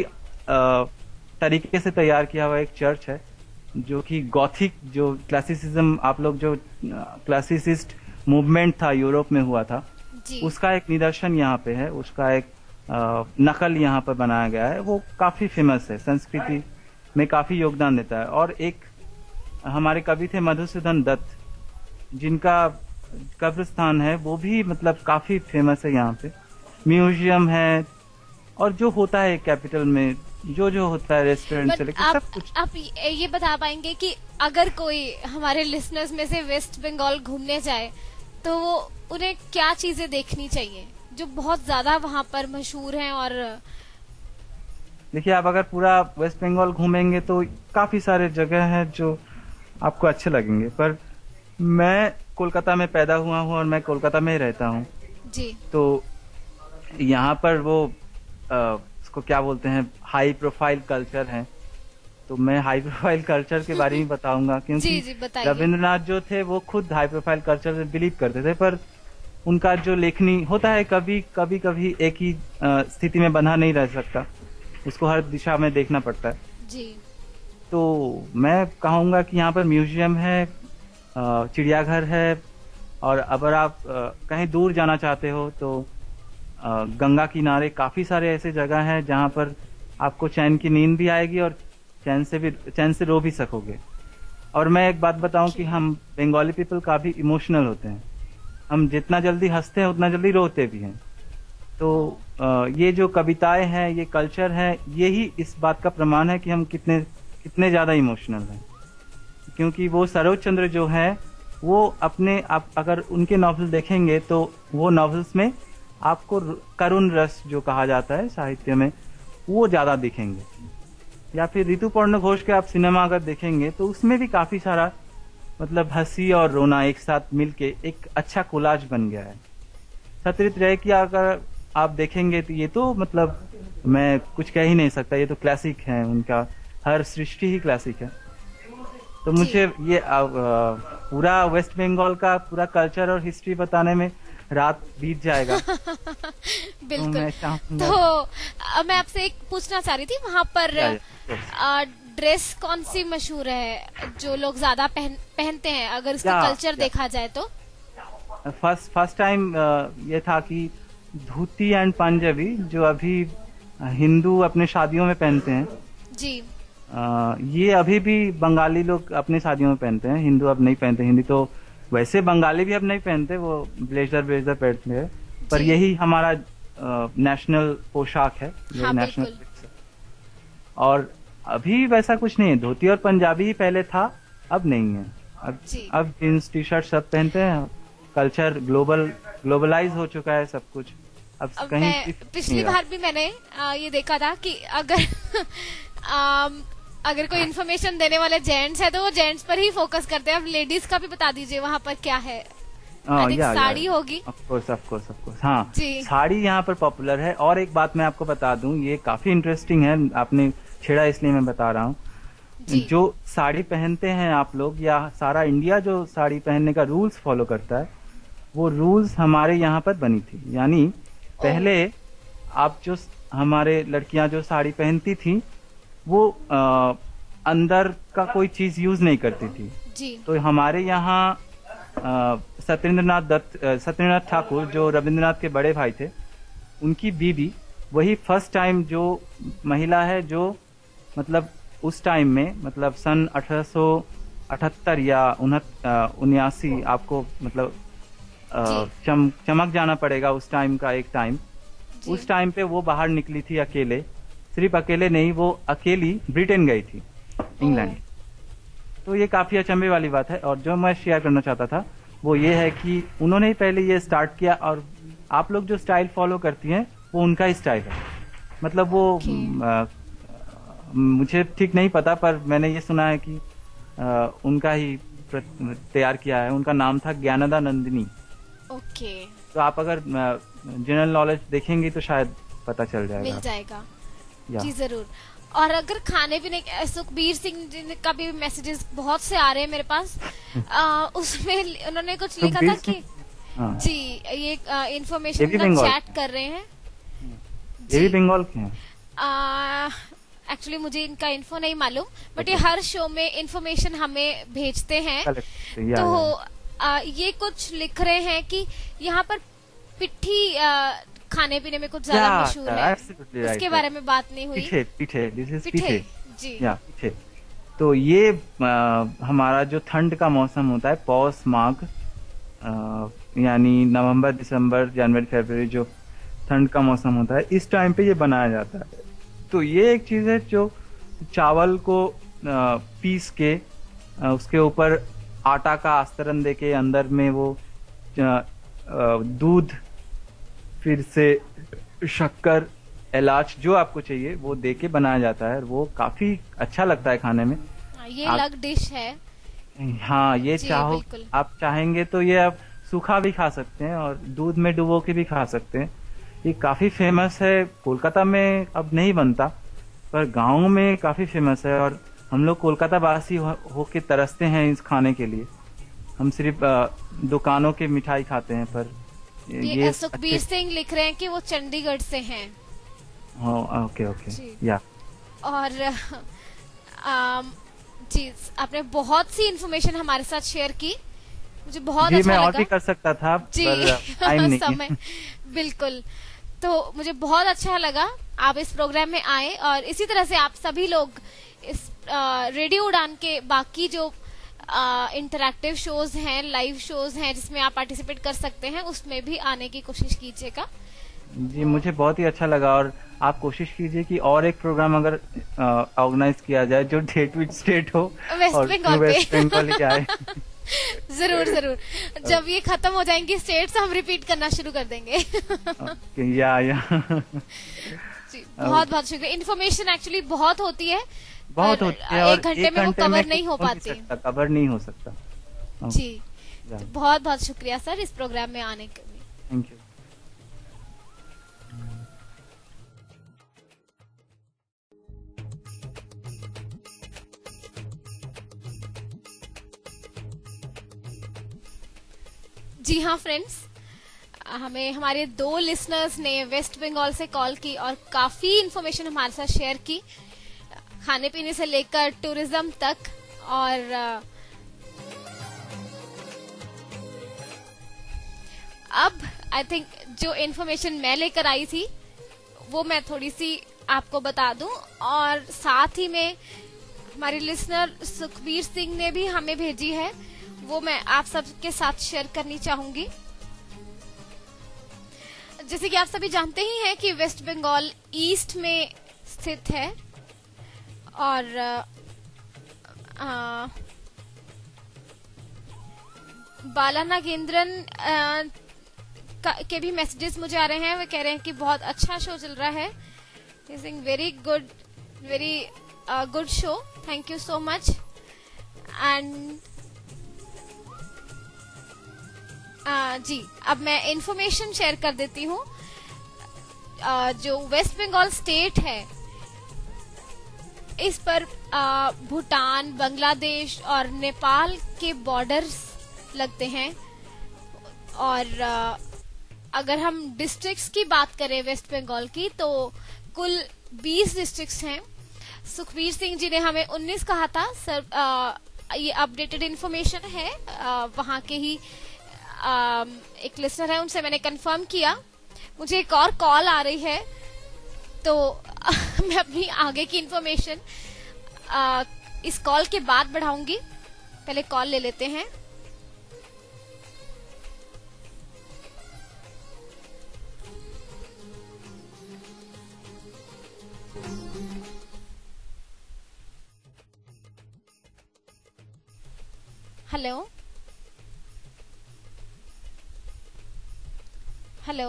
तरीके से तैयार किया हुआ एक चर्च है, जो कि गॉथिक, जो क्लासिसिज्म, आप लोग जो क्लासिसिस्ट मूवमेंट था यूरोप में हुआ था, उसका एक निदर्शन यहाँ पे है, उसका एक नकल यहाँ पर बनाया गया है। वो काफी फेमस है, संस्कृति में काफी योगदान देता है। और एक हमारे कवि थे मधुसूदन दत्त, जिनका कब्रिस्तान है वो भी मतलब काफी फेमस है। यहाँ पे म्यूजियम है, और जो होता है कैपिटल में जो होता है रेस्टोरेंट से लेकर सब कुछ। आप ये बता पाएंगे कि अगर कोई हमारे लिसनर्स में से वेस्ट बंगाल घूमने जाए तो वो उन्हें क्या चीजें देखनी चाहिए जो बहुत ज्यादा वहाँ पर मशहूर हैं? और देखिए, आप अगर पूरा वेस्ट बंगाल घूमेंगे तो काफी सारे जगह हैं जो आपको अच्छे लगेंगे, पर मैं कोलकाता में पैदा हुआ हूँ और मैं कोलकाता में ही रहता हूँ जी। तो यहाँ पर वो उसको क्या बोलते हैं, हाई प्रोफाइल कल्चर है। तो मैं हाई प्रोफाइल कल्चर के बारे में बताऊंगा, क्योंकि रविंद्रनाथ जो थे वो खुद हाई प्रोफाइल कल्चर में बिलीव करते थे, पर उनका जो लेखनी होता है कभी एक ही स्थिति में बंधा नहीं रह सकता, उसको हर दिशा में देखना पड़ता है जी। तो मैं कहूंगा कि यहाँ पर म्यूजियम है, चिड़ियाघर है, और अगर आप कहीं दूर जाना चाहते हो तो गंगा किनारे काफी सारे ऐसे जगह हैं जहाँ पर आपको चैन की नींद भी आएगी और चैन से रो भी सकोगे। और मैं एक बात बताऊं कि हम बंगाली पीपल काफी इमोशनल होते हैं, हम जितना जल्दी हंसते हैं उतना जल्दी रोते भी हैं। तो ये जो कविताएं हैं, ये कल्चर है, यही इस बात का प्रमाण है कि हम कितने ज्यादा इमोशनल हैं। क्योंकि वो सरोज चंद्र जो है वो अपने आप अगर उनके नॉवेल देखेंगे तो वो नॉवेल्स में आपको करुण रस जो कहा जाता है साहित्य में वो ज्यादा दिखेंगे। या फिर ऋतुपर्ण घोष के आप सिनेमा अगर देखेंगे तो उसमें भी काफी सारा मतलब हंसी और रोना एक साथ मिलके एक अच्छा कोलाज बन गया है। सत्यजित रे की अगर आप देखेंगे तो ये तो मतलब मैं कुछ कह ही नहीं सकता, ये तो क्लासिक है, उनका हर सृष्टि ही क्लासिक है। तो मुझे ये पूरा वेस्ट बंगाल का पूरा कल्चर और हिस्ट्री बताने में रात बीत जाएगा। बिल्कुल। तो मैं आपसे एक पूछना चाह रही थी, वहाँ पर ड्रेस कौन सी मशहूर है जो लोग ज्यादा पहनते हैं अगर इसका कल्चर देखा जाए तो? फर्स्ट टाइम ये था कि धोती एंड पंजाबी जो अभी हिंदू अपने शादियों में पहनते हैं जी, ये अभी भी बंगाली लोग अपने शादियों में पहनते हैं। हिंदू अब नहीं पहनते। हिंदी तो वैसे बंगाली भी अब नहीं पहनते, वो ब्लेजर पहनते हैं, पर यही हमारा नेशनल पोशाक है। हाँ, नेशनल। और अभी वैसा कुछ नहीं है। धोती और पंजाबी ही पहले था, अब नहीं है। अब जींस टी शर्ट सब पहनते हैं। कल्चर ग्लोबलाइज हो चुका है सब कुछ। अब कहीं पिछली बार भी मैंने ये देखा था कि अगर कोई इन्फॉर्मेशन देने वाले जेंट्स है तो वो जेंट्स पर ही फोकस करते हैं। अब लेडीज का भी बता दीजिए वहाँ पर क्या है। साड़ी होगी। Of course. हाँ, साड़ी यहाँ पर पॉपुलर है। और एक बात मैं आपको बता दूं, ये काफी इंटरेस्टिंग है, आपने छेड़ा इसलिए मैं बता रहा हूँ। जो साड़ी पहनते हैं आप लोग, या सारा इंडिया जो साड़ी पहनने का रूल्स फॉलो करता है, वो रूल्स हमारे यहाँ पर बनी थी। यानी पहले आप जो हमारे लड़कियां जो साड़ी पहनती थी वो अंदर का कोई चीज यूज नहीं करती थी जी। तो हमारे यहाँ सत्येंद्रनाथ ठाकुर जो रविंद्रनाथ के बड़े भाई थे, उनकी बीबी वही फर्स्ट टाइम जो महिला है जो मतलब उस टाइम में, मतलब सन 1878 या 79, आपको मतलब चमक जाना पड़ेगा उस टाइम का एक टाइम। उस टाइम पे वो बाहर निकली थी अकेले। सिर्फ अकेले नहीं, वो अकेली ब्रिटेन गई थी, इंग्लैंड। तो ये काफी अचंभे वाली बात है। और जो मैं शेयर करना चाहता था वो ये है कि उन्होंने ही पहले ये स्टार्ट किया, और आप लोग जो स्टाइल फॉलो करती हैं वो उनका ही स्टाइल है। मतलब वो मुझे ठीक नहीं पता, पर मैंने ये सुना है कि उनका ही तैयार किया है। उनका नाम था ज्ञानदा नंदिनी। ओके। तो आप अगर जनरल नॉलेज देखेंगे तो शायद पता चल जाएगा, मिल जाएगा। जी जरूर। और अगर खाने पीने, सुखबीर सिंह जी का भी मैसेजेस बहुत से आ रहे हैं मेरे पास। उसमें उन्होंने कुछ लिखा था कि जी ये इंफॉर्मेशन चैट कर रहे हैं। ये भी बंगाल के हैं। एक्चुअली मुझे इनका इन्फो नहीं मालूम, बट ये हर शो में इंफॉर्मेशन हमें भेजते हैं। तो ये कुछ लिख रहे हैं कि यहाँ पर पिट्ठी खाने पीने में कुछ ज्यादा मशहूर है। इसके बारे में बात नहीं हुई। पीठे जी। पीठे। तो ये हमारा जो ठंड का मौसम होता है, पौष माघ, यानी नवंबर, दिसंबर, जनवरी, फरवरी, जो ठंड का मौसम होता है, इस टाइम पे ये बनाया जाता है। तो ये एक चीज है जो चावल को पीस के उसके ऊपर आटा का आस्तरन देके अंदर में वो दूध, फिर से शक्कर, इलाच, जो आपको चाहिए वो देके बनाया जाता है। वो काफी अच्छा लगता है खाने में। ये अलग डिश है। हाँ, ये चाहो आप चाहेंगे तो ये आप सूखा भी खा सकते हैं और दूध में डुबो के भी खा सकते हैं। ये काफी फेमस है। कोलकाता में अब नहीं बनता, पर गाँव में काफी फेमस है। और हम लोग कोलकाता वासी होके तरसते हैं इस खाने के लिए। हम सिर्फ दुकानों के मिठाई खाते हैं, पर ये सुखबीर सिंह लिख रहे हैं कि वो चंडीगढ़ से हैं। ओके या। और जी, आपने बहुत सी इन्फॉर्मेशन हमारे साथ शेयर की, मुझे बहुत अच्छा मैं लगा। और भी कर सकता था, पर टाइम नहीं। समय बिल्कुल। तो मुझे बहुत अच्छा लगा आप इस प्रोग्राम में आए, और इसी तरह से आप सभी लोग इस रेडियो उड़ान के बाकी जो इंटरैक्टिव शोज हैं, लाइव शोज हैं जिसमें आप पार्टिसिपेट कर सकते हैं, उसमें भी आने की कोशिश कीजिएगा। जी, मुझे बहुत ही अच्छा लगा। और आप कोशिश कीजिए कि और एक प्रोग्राम अगर ऑर्गेनाइज किया जाए जो डेट विद स्टेट हो, वेस्ट बंगाल ही आए। जरूर। जब ये खत्म हो जाएंगी स्टेट्स, हम रिपीट करना शुरू कर देंगे। या जी, बहुत शुक्रिया। इन्फॉर्मेशन एक्चुअली बहुत होती है, और एक घंटे में वो कवर नहीं हो पाती। कवर नहीं हो सकता। जी, बहुत शुक्रिया सर इस प्रोग्राम में आने के लिए। Thank you. जी हाँ फ्रेंड्स, हमें हमारे 2 लिसनर्स ने वेस्ट बंगाल से कॉल की और काफी इन्फॉर्मेशन हमारे साथ शेयर की। खाने पीने से लेकर टूरिज्म तक। और अब आई थिंक जो इन्फॉर्मेशन मैं लेकर आई थी वो मैं थोड़ी सी आपको बता दूं, और साथ ही में हमारी लिसनर सुखबीर सिंह ने भी हमें भेजी है, वो मैं आप सबके साथ शेयर करनी चाहूंगी। जैसे कि आप सभी जानते ही हैं कि वेस्ट बंगाल ईस्ट में स्थित है, और बाला नागेंद्रन के भी मैसेजेस मुझे आ रहे हैं। वे कह रहे हैं कि बहुत अच्छा शो चल रहा है, very good, very good show, thank you so much. And जी, अब मैं इंफॉर्मेशन शेयर कर देती हूँ। जो वेस्ट बंगाल स्टेट है, इस पर भूटान, बांग्लादेश और नेपाल के बॉर्डर्स लगते हैं। और अगर हम डिस्ट्रिक्ट्स की बात करें वेस्ट बंगाल की, तो कुल 20 डिस्ट्रिक्ट्स हैं। सुखबीर सिंह जी ने हमें 19 कहा था सर, ये अपडेटेड इन्फॉर्मेशन है, वहां के ही एक लिसनर है, उनसे मैंने कंफर्म किया। मुझे एक और कॉल आ रही है, तो मैं अपनी आगे की इन्फॉर्मेशन इस कॉल के बाद बढ़ाऊंगी। पहले कॉल ले लेते हैं। हेलो हेलो,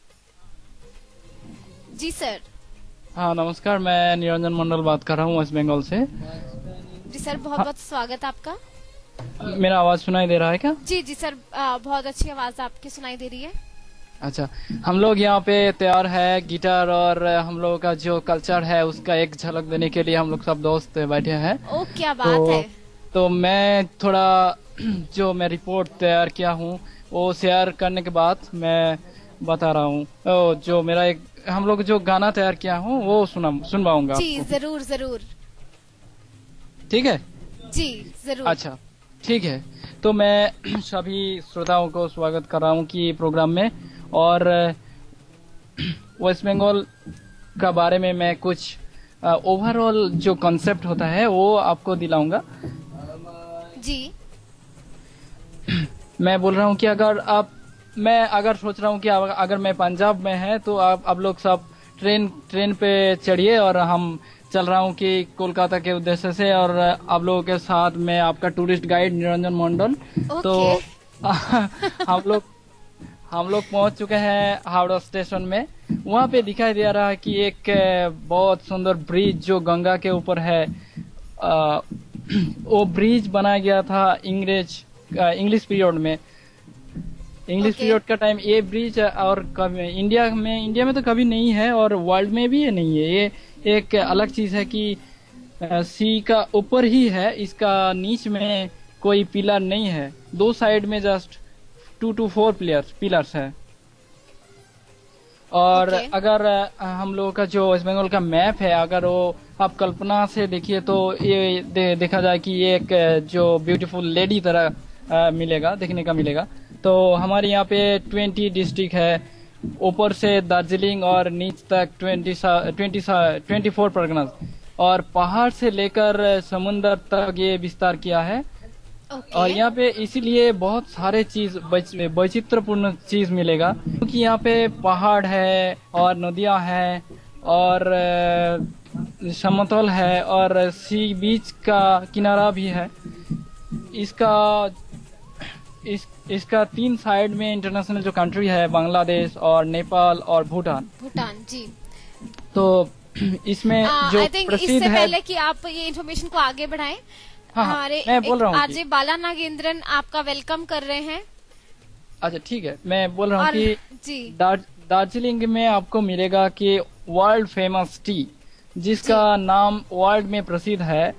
जी सर। हाँ नमस्कार, मैं निरंजन मंडल बात कर रहा हूँ वेस्ट बंगाल से। जी सर, बहुत बहुत स्वागत आपका। मेरा आवाज सुनाई दे रहा है क्या? जी जी सर, बहुत अच्छी आवाज आपकी सुनाई दे रही है। अच्छा, हम लोग यहाँ पे तैयार है गिटार और हम लोगों का जो कल्चर है उसका एक झलक देने के लिए हम लोग सब दोस्त बैठे हैं। ओ क्या बात है। तो मैं थोड़ा जो मैं रिपोर्ट तैयार किया हूँ वो शेयर करने के बाद मैं बता रहा हूँ। जो मेरा एक हम लोग जो गाना तैयार किया हूँ वो सुनवाऊंगा। जी जरूर जरूर। ठीक है जी जरूर। अच्छा ठीक है, तो मैं सभी श्रोताओं को स्वागत कर रहा हूँ कि प्रोग्राम में, और वेस्ट बंगाल का बारे में मैं कुछ ओवरऑल जो कॉन्सेप्ट होता है वो आपको दिलाऊंगा। जी मैं बोल रहा हूँ कि अगर सोच रहा हूँ कि अगर मैं पंजाब में है तो आप लोग सब ट्रेन पे चढ़िए, और हम चल रहा हूँ कि कोलकाता के उद्देश्य से, और आप लोगों के साथ मैं आपका टूरिस्ट गाइड निरंजन मंडल। तो हम लोग पहुंच चुके हैं हावड़ा स्टेशन में। वहाँ पे दिखाई दे रहा है कि एक बहुत सुंदर ब्रिज जो गंगा के ऊपर है, वो ब्रिज बनाया गया था इंग्लिश पीरियड में। इंग्लिश पीरियड का टाइम ये ब्रिज, और इंडिया में तो कभी नहीं है, और वर्ल्ड में भी ये नहीं है। ये एक अलग चीज है कि सी का ऊपर ही है, इसका नीच में कोई पिलर नहीं है। दो साइड में जस्ट 2 to 4 पिलर्स है। और अगर हम लोगों का जो वेस्ट बंगाल का मैप है, अगर वो आप कल्पना से देखिए तो ये देखा जाए कि ये एक जो ब्यूटीफुल लेडी तरह देखने का मिलेगा। तो हमारे यहाँ पे 20 डिस्ट्रिक्ट है, ऊपर से दार्जिलिंग और नीच तक 24 परगनास, और पहाड़ से लेकर समुन्द्र तक ये विस्तार किया है। और यहाँ पे इसीलिए बहुत सारे चीज वैचित्रपूर्ण चीज मिलेगा, क्योंकि यहाँ पे पहाड़ है और नदियां हैं और समतल है और सी बीच का किनारा भी है। इसका 3 साइड में इंटरनेशनल जो कंट्री है, बांग्लादेश और नेपाल और भूटान जी। तो इसमें जो प्रसिद्ध इससे है, पहले कि आप ये इन्फॉर्मेशन को आगे बढ़ाएं, हमारे मैं बोल रहा हूँ आरजे बाला नागेंद्रन आपका वेलकम कर रहे हैं। अच्छा ठीक है, मैं बोल रहा हूँ कि जी दार्जिलिंग में आपको मिलेगा कि वर्ल्ड फेमस टी, जिसका नाम वर्ल्ड में प्रसिद्ध है।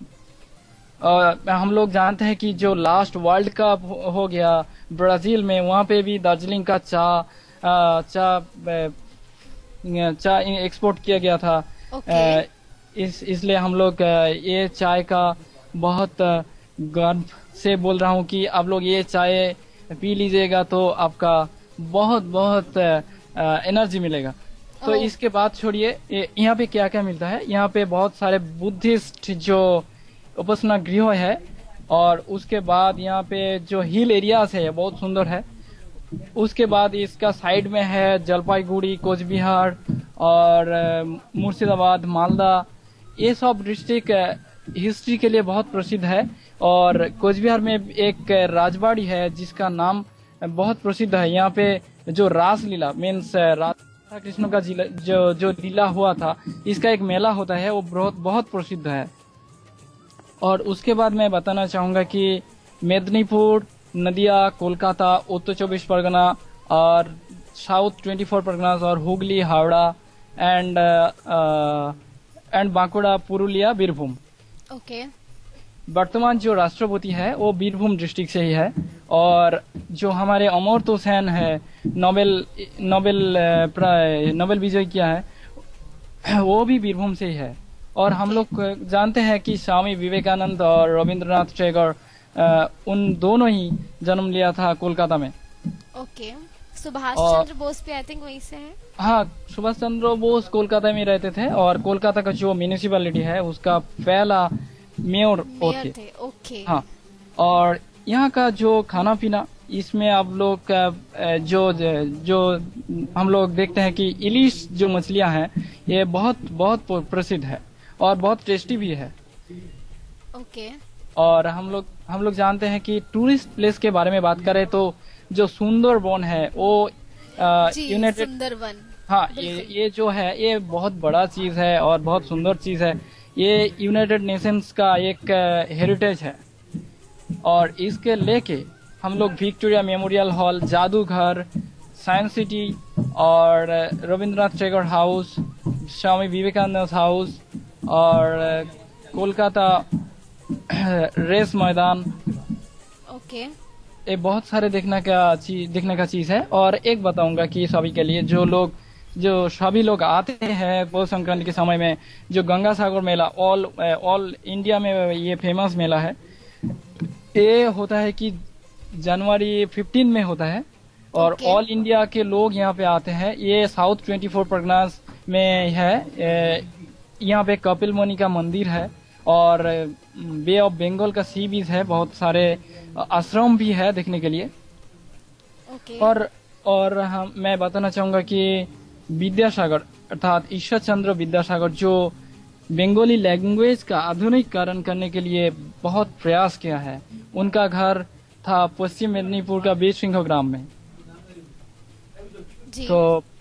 हम लोग जानते हैं कि जो लास्ट वर्ल्ड कप हो गया ब्राजील में, वहाँ पे भी दार्जिलिंग का चाय एक्सपोर्ट किया गया था। इसलिए हम लोग ये चाय का बहुत गर्व से बोल रहा हूँ कि आप लोग ये चाय पी लीजिएगा तो आपका बहुत बहुत एनर्जी मिलेगा। तो इसके बाद छोड़िए, यहाँ पे क्या क्या मिलता है। यहाँ पे बहुत सारे बुद्धिस्ट जो उपासना गृह है, और उसके बाद यहाँ पे जो हिल एरियाज है बहुत सुंदर है। उसके बाद इसका साइड में है जलपाईगुड़ी, कोचबिहार और मुर्शिदाबाद, मालदा। ये सब डिस्ट्रिक्ट हिस्ट्री के लिए बहुत प्रसिद्ध है। और कोचबिहार में एक राजबाड़ी है जिसका नाम बहुत प्रसिद्ध है। यहाँ पे जो रासलीला मीन्स राधा कृष्ण का जो लीला हुआ था, इसका एक मेला होता है, वो बहुत प्रसिद्ध है। और उसके बाद मैं बताना चाहूंगा कि मेदिनीपुर, नदिया, कोलकाता, उत्तर 24 परगना और साउथ 24 परगना और हुगली, हावड़ा एंड बांकुड़ा, पुरुलिया, बीरभूम। ओके। वर्तमान जो राष्ट्रपति है वो बीरभूम डिस्ट्रिक्ट से ही है। और जो हमारे अमर्त्य सेन है, नोबेल विजय किया है, वो भी बीरभूम से ही है। और हम लोग जानते हैं कि स्वामी विवेकानंद और रविंद्रनाथ टैगोर उन दोनों ही जन्म लिया था कोलकाता में। ओके। सुभाष चंद्र बोस भी आई थिंक वहीं से है। हाँ, सुभाष चंद्र बोस कोलकाता में रहते थे, और कोलकाता का जो म्यूनिसिपैलिटी है उसका पहला मेयर थे। ओके। हाँ, और यहाँ का जो खाना पीना, इसमें आप लोग जो हम लोग देखते हैं कि इलिश जो मछलियाँ हैं, ये बहुत प्रसिद्ध है और बहुत टेस्टी भी है। ओके। और हम लोग जानते हैं कि टूरिस्ट प्लेस के बारे में बात करें तो जो सुंदरबन है वो यूनाइटेड सुंदरबन, हाँ, ये जो है ये बहुत बड़ा चीज है और बहुत सुंदर चीज है। ये यूनाइटेड नेशंस का एक हेरिटेज है। और इसके लेके हम लोग विक्टोरिया मेमोरियल हॉल, जादूघर, साइंस सिटी और रविंद्रनाथ टैगोर हाउस, स्वामी विवेकानंद हाउस और कोलकाता रेस मैदान, ओके, ये बहुत सारे देखने का चीज है। और एक बताऊंगा कि सभी के लिए जो सभी लोग आते हैं पौष संक्रांति के समय में, जो गंगा सागर मेला ऑल इंडिया में ये फेमस मेला है। ये होता है कि जनवरी 15 में होता है और ऑल इंडिया के लोग यहाँ पे आते हैं। ये साउथ 24 परगनास में है। यहाँ पे कपिल मुनि का मंदिर है और बे ऑफ बंगाल का सी बीच है, बहुत सारे आश्रम भी है देखने के लिए। और मैं बताना चाहूंगा कि विद्यासागर अर्थात ईश्वर चंद्र विद्यासागर, जो बंगाली लैंग्वेज का आधुनिकीकरण करने के लिए बहुत प्रयास किया है, उनका घर था पश्चिम मेदिनीपुर का बीर सिंह ग्राम में। तो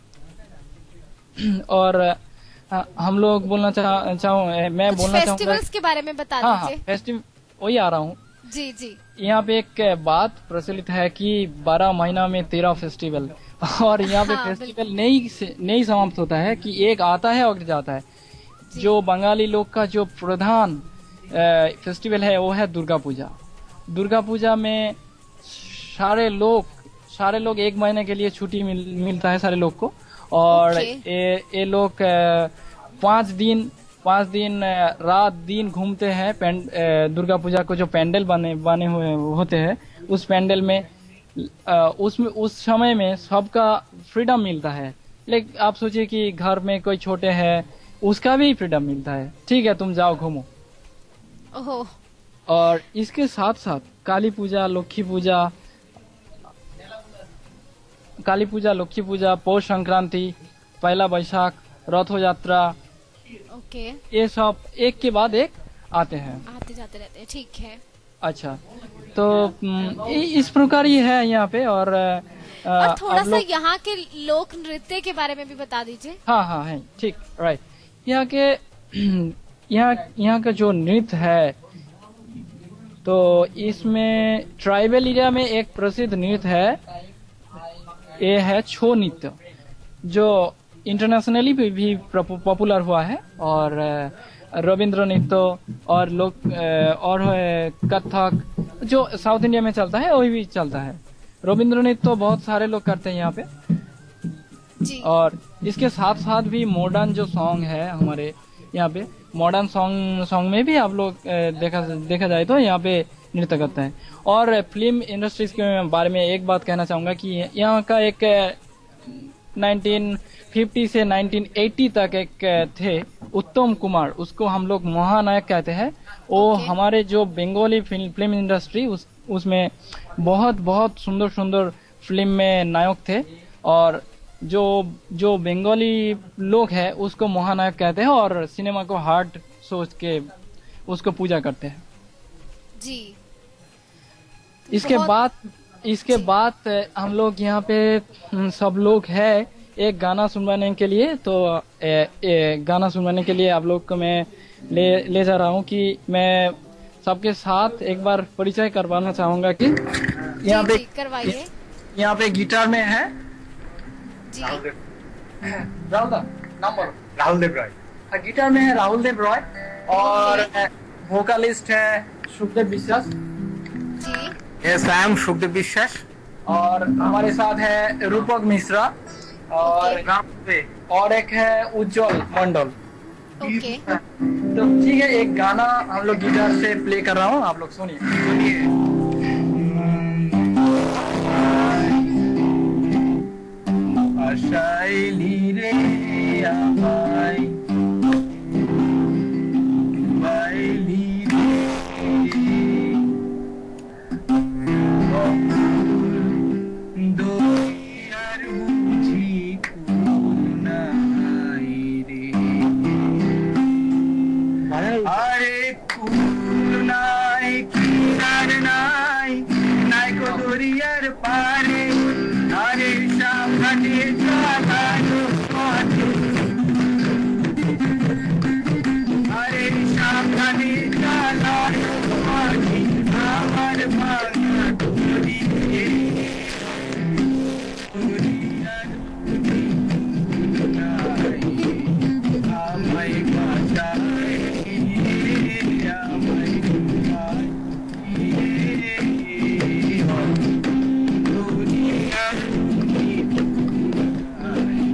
और हम लोग बोलना मैं बोलना चाहूंगा फेस्टिवल्स के बारे में बता दीजिए। हाँ, फेस्टिवल वही आ रहा हूँ। जी जी। यहाँ पे एक बात प्रचलित है कि 12 महीना में 13 फेस्टिवल, और यहाँ पे फेस्टिवल नहीं समाप्त होता है कि एक आता है और जाता है। जो बंगाली लोग का जो प्रधान फेस्टिवल है वो है दुर्गा पूजा। दुर्गा पूजा में सारे लोग 1 महीने के लिए छुट्टी मिलता है सारे लोग को। और ये लोग 5 दिन रात दिन घूमते हैं। दुर्गा पूजा को जो पैंडल बने हुए होते हैं, उस पैंडल में उस समय में सबका फ्रीडम मिलता है। लेकिन आप सोचिए कि घर में कोई छोटे है, उसका भी फ्रीडम मिलता है, ठीक है तुम जाओ घूमो। ओहो। और इसके साथ साथ काली पूजा, लक्ष्मी पूजा, पौष संक्रांति, पहला बैसाख, रथ यात्रा, ये सब एक के बाद एक आते जाते रहते हैं। ठीक है। अच्छा, तो इस प्रकार ही है यहाँ पे। और थोड़ा सा यहाँ के लोक नृत्य के बारे में भी बता दीजिए। हाँ है, ठीक, राइट। यहाँ का जो नृत्य है, तो इसमें ट्राइबल एरिया में एक प्रसिद्ध नृत्य है, ये है छो नृत्य, जो इंटरनेशनली भी पॉपुलर हुआ है। और रविंद्र नृत्य और कथक जो साउथ इंडिया में चलता है वही भी चलता है। रविंद्र नृत्य बहुत सारे लोग करते हैं यहाँ पे जी। और इसके साथ साथ भी मॉडर्न जो सॉन्ग है हमारे यहाँ पे, मॉडर्न सॉन्ग में भी आप लोग देखा जाए तो यहाँ पे नृत्य करते हैं। और फिल्म इंडस्ट्रीज के बारे में एक बात कहना चाहूंगा कि यहाँ का एक 1950 से 1980 तक एक थे उत्तम कुमार, उसको हम लोग महानायक कहते हैं। वो हमारे जो बंगाली फिल्म इंडस्ट्री उसमें बहुत सुंदर सुंदर फिल्म में नायक थे। और जो बंगाली लोग हैं उसको महानायक कहते हैं और सिनेमा को हार्ट सोच के उसको पूजा करते हैं जी। इसके बाद हम लोग यहाँ पे सब लोग हैं एक गाना सुनवाने के लिए। तो गाना सुनवाने के लिए आप लोग को मैं ले जा रहा हूँ कि मैं सबके साथ एक बार परिचय करवाना चाहूंगा कि यहाँ पे करवाइए। यहाँ पे गिटार में है जी राहुल देव रॉय, गिटार में है राहुल देव रॉय और वोकलिस्ट है Sukhdev Biswas ji. Yes I am Sukhdev Biswas. और हमारे साथ है रूपक मिश्रा और एक है उज्जवल मंडल। ओके तो ठीक है, एक गाना हम लोग गिटार से प्ले कर रहा हूँ, आप लोग सुनिए। आशाइली रे आमाय बाइली दो यार बुझी कुनाई रे अरे कुनाई किनार नाई नाई को दरियार पारे अरे सामने चालानो पाटे अरे सामने चालानो पाटे हमार मांगा डोरी के आमाई बाचाए आमाई दुनिया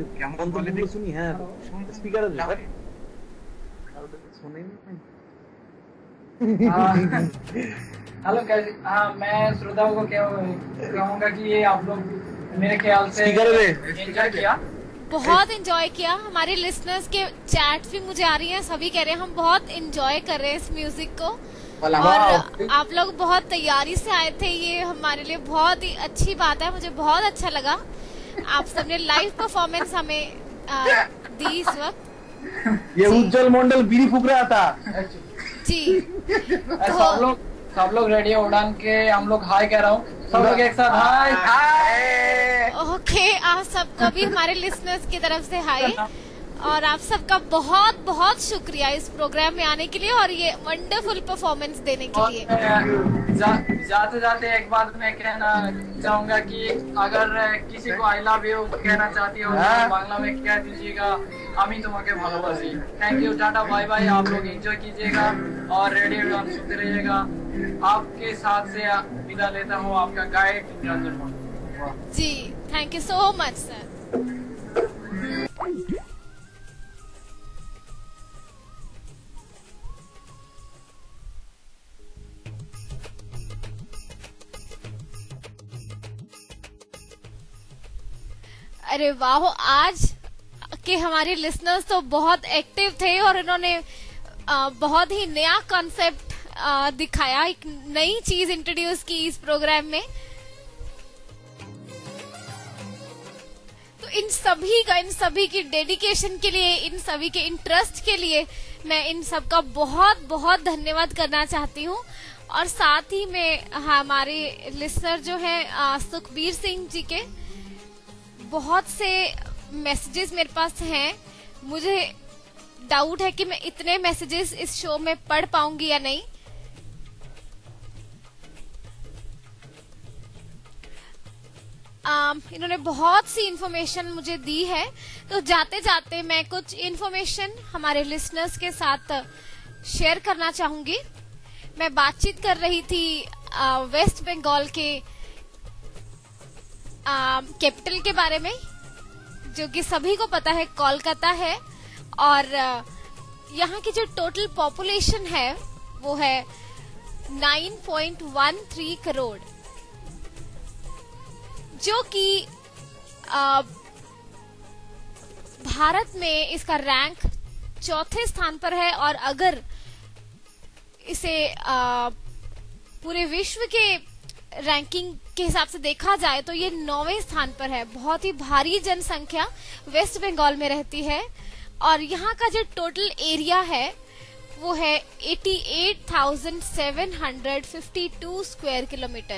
কেমন কোয়ালিটি শুনি হ্যাঁ স্পিকারে सुने नहीं हेलो कैसे हाँ मैं श्रोताओं को कहूँगा कि ये आप लोग मेरे ख्याल से एंजॉय किया, बहुत एंजॉय किया। हमारे लिसनर्स के चैट्स भी मुझे आ रही हैं, सभी कह रहे हैं हम बहुत एंजॉय कर रहे हैं इस म्यूजिक को। और आप लोग बहुत तैयारी से आए थे, ये हमारे लिए बहुत ही अच्छी बात है, मुझे बहुत अच्छा लगा। आप सबने लाइव परफॉर्मेंस हमें दी इस वक्त। ये उज्जवल मंडल बीड़ी फूक रहा था जी। सब लोग रेडियो उड़ान के हम लोग हाय कह रहा हूँ, सब लोग एक साथ हाय हाय। ओके, आप सबको भी हमारे लिसनर्स की तरफ से हाय, और आप सबका बहुत बहुत शुक्रिया इस प्रोग्राम में आने के लिए और ये वंडरफुल परफॉर्मेंस देने के लिए। जाते जाते एक बात मैं कहना चाहूंगा कि अगर किसी को आई लव यू कहना चाहती हो तो बांग्ला में कह दीजिएगा আমি তোমাকে ভালোবাসি। Thank you, tata bye bye. आप लोग एंजॉय कीजिएगा और रेडियो उड़ान सुनते रहिएगा। आपके साथ से विदा लेता हूँ आपका guide Ranjan ji. Thank you so much sir. अरे वाह, आज के हमारे लिसनर्स तो बहुत एक्टिव थे और इन्होंने बहुत ही नया कॉन्सेप्ट दिखाया, एक नई चीज इंट्रोड्यूस की इस प्रोग्राम में। तो इन सभी की डेडिकेशन के लिए, इन सभी के इंटरेस्ट के लिए मैं इन सब का बहुत बहुत धन्यवाद करना चाहती हूँ। और साथ ही में हमारे लिसनर जो हैं सुखबीर सिंह जी के बहुत से मैसेजेस मेरे पास हैं। मुझे डाउट है कि मैं इतने मैसेजेस इस शो में पढ़ पाऊंगी या नहीं। इन्होंने बहुत सी इंफॉर्मेशन मुझे दी है, तो जाते जाते मैं कुछ इंफॉर्मेशन हमारे लिसनर्स के साथ शेयर करना चाहूंगी। मैं बातचीत कर रही थी वेस्ट बंगाल के कैपिटल के बारे में, जो कि सभी को पता है कोलकाता है। और यहाँ की जो टोटल पॉपुलेशन है वो है 9.13 करोड़, जो कि भारत में इसका रैंक 4थे स्थान पर है। और अगर इसे पूरे विश्व के रैंकिंग के हिसाब से देखा जाए तो ये 9वें स्थान पर है। बहुत ही भारी जनसंख्या वेस्ट बंगाल में रहती है और यहाँ का जो टोटल एरिया है वो है 88,752 स्क्वायर किलोमीटर।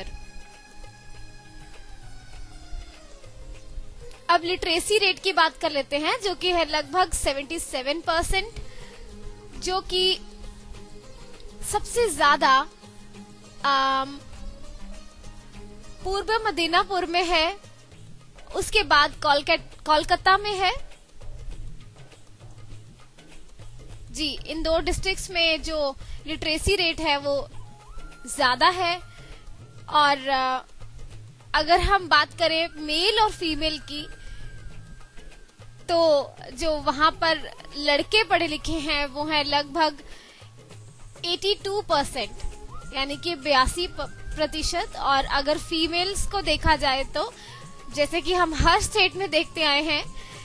अब लिटरेसी रेट की बात कर लेते हैं, जो कि है लगभग 77%, जो कि सबसे ज्यादा पूर्व मदीनापुर में है, उसके बाद कोलकाता में है। जी, इन दो डिस्ट्रिक्ट्स में जो लिटरेसी रेट है वो ज्यादा है। और अगर हम बात करें मेल और फीमेल की, तो जो वहां पर लड़के पढ़े लिखे हैं वो है लगभग 82%, यानी कि 82%। और अगर फीमेल्स को देखा जाए तो जैसे कि हम हर स्टेट में देखते आए हैं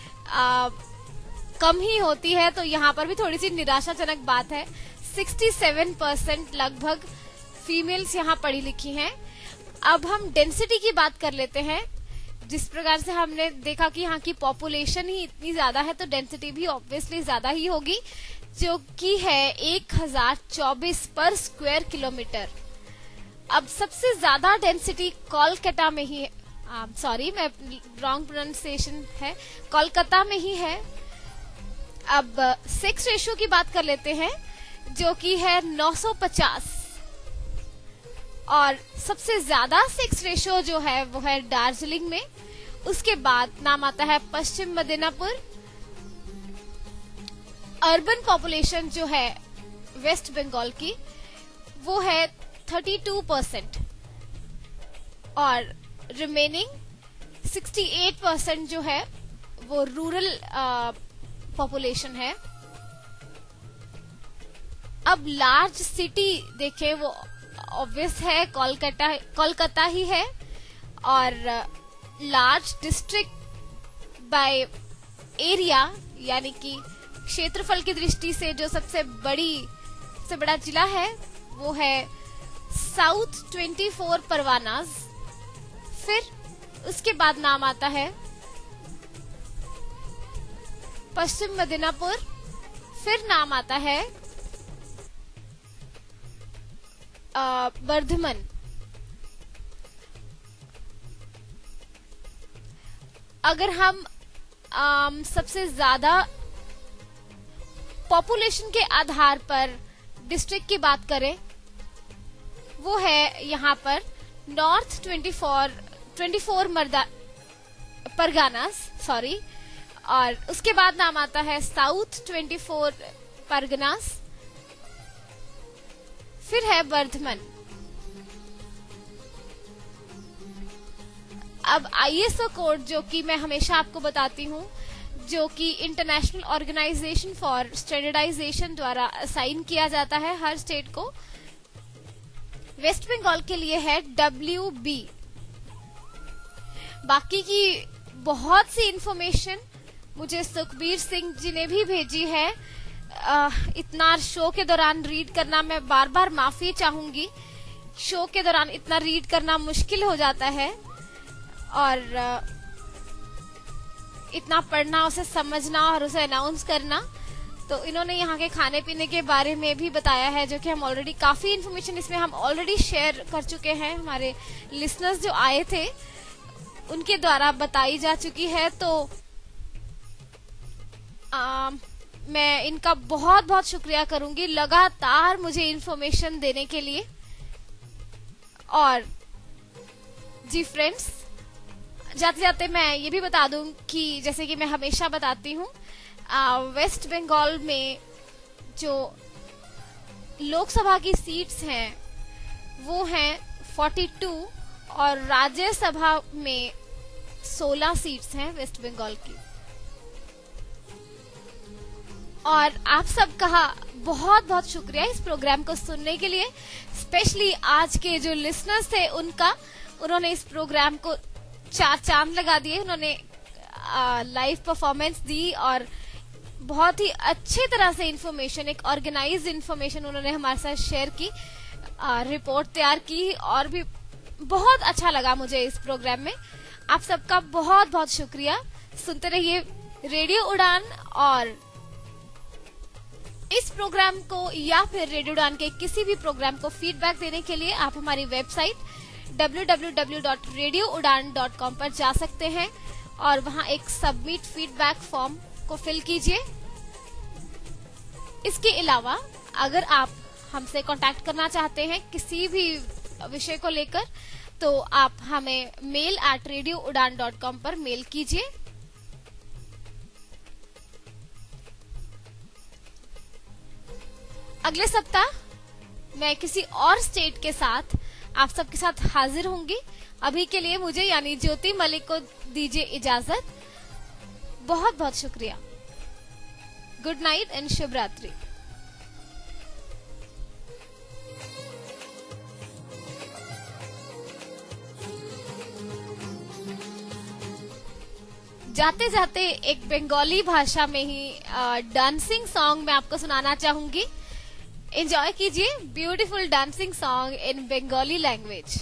कम ही होती है, तो यहाँ पर भी थोड़ी सी निराशाजनक बात है। 67% लगभग फीमेल्स यहाँ पढ़ी लिखी हैं। अब हम डेंसिटी की बात कर लेते हैं। जिस प्रकार से हमने देखा कि यहाँ की पॉपुलेशन ही इतनी ज्यादा है, तो डेंसिटी भी ऑब्वियसली ज्यादा ही होगी, जो कि है 1024 पर स्क्वायर किलोमीटर। अब सबसे ज्यादा डेंसिटी कोलकाता में ही है, सॉरी मैं रॉन्ग प्रोनाउंसिएशन है, कोलकाता में ही है। अब सेक्स रेशियो की बात कर लेते हैं, जो कि है 950। और सबसे ज्यादा सेक्स रेशियो जो है वो है दार्जिलिंग में। उसके बाद नाम आता है पश्चिम मिदनापुर। अर्बन पॉपुलेशन जो है वेस्ट बंगाल की वो है 32% और रिमेनिंग 68% जो है वो रूरल पॉपुलेशन है। अब लार्ज सिटी देखें, वो ऑब्वियस है कोलकाता ही है। और लार्ज डिस्ट्रिक्ट बाय एरिया यानी कि क्षेत्रफल की दृष्टि से जो सबसे बड़ा जिला है वो है साउथ 24 परवानास। फिर उसके बाद नाम आता है पश्चिम मिदनापुर। फिर नाम आता है वर्धमान। अगर हम सबसे ज्यादा पॉपुलेशन के आधार पर डिस्ट्रिक्ट की बात करें, वो है यहाँ पर नॉर्थ 24 परगानास, सॉरी। और उसके बाद नाम आता है साउथ 24 परगनास। फिर है वर्धमान। अब आईएसओ कोड जो कि मैं हमेशा आपको बताती हूँ, जो कि इंटरनेशनल ऑर्गेनाइजेशन फॉर स्टैंडर्डाइजेशन द्वारा असाइन किया जाता है हर स्टेट को, वेस्ट बंगाल के लिए है WB। बाकी की बहुत सी इंफॉर्मेशन मुझे सुखबीर सिंह जी ने भी भेजी है। इतना शो के दौरान रीड करना, मैं बार बार माफी चाहूंगी, शो के दौरान इतना रीड करना मुश्किल हो जाता है और इतना पढ़ना, उसे समझना और उसे अनाउंस करना। तो इन्होंने यहाँ के खाने पीने के बारे में भी बताया है, जो कि हम ऑलरेडी काफी इन्फॉर्मेशन इसमें हम ऑलरेडी शेयर कर चुके हैं। हमारे लिसनर्स जो आए थे उनके द्वारा बताई जा चुकी है। तो मैं इनका बहुत बहुत शुक्रिया करूंगी लगातार मुझे इन्फॉर्मेशन देने के लिए। और जी फ्रेंड्स, जाते जाते मैं ये भी बता दूं कि जैसे कि मैं हमेशा बताती हूँ, वेस्ट बंगाल में जो लोकसभा की सीट्स हैं वो हैं 42 और राज्यसभा में 16 सीट्स हैं वेस्ट बंगाल की। और आप सबका बहुत बहुत शुक्रिया इस प्रोग्राम को सुनने के लिए। स्पेशली आज के जो लिसनर्स थे उन्होंने इस प्रोग्राम को 4 चांद लगा दिए। उन्होंने लाइव परफॉर्मेंस दी और बहुत ही अच्छी तरह से इन्फॉर्मेशन, एक ऑर्गेनाइज्ड इन्फॉर्मेशन उन्होंने हमारे साथ शेयर की, रिपोर्ट तैयार की और भी बहुत अच्छा लगा मुझे इस प्रोग्राम में। आप सबका बहुत बहुत शुक्रिया। सुनते रहिए रेडियो उड़ान। और इस प्रोग्राम को या फिर रेडियो उड़ान के किसी भी प्रोग्राम को फीडबैक देने के लिए आप हमारी वेबसाइट www.radioudan.com पर जा सकते हैं और वहां एक सबमिट फीडबैक फॉर्म को फिल कीजिए। इसके अलावा अगर आप हमसे कांटेक्ट करना चाहते हैं किसी भी विषय को लेकर, तो आप हमें mail@radioudan.com पर मेल कीजिए। अगले सप्ताह मैं किसी और स्टेट के साथ आप सबके साथ हाजिर होंगी। अभी के लिए मुझे यानी ज्योति मलिक को दीजिए इजाजत। बहुत बहुत शुक्रिया। गुड नाइट एंड शुभ रात्रि। जाते जाते एक बंगाली भाषा में ही डांसिंग सॉन्ग मैं आपको सुनाना चाहूंगी। एंजॉय कीजिए beautiful dancing song in Bengali language.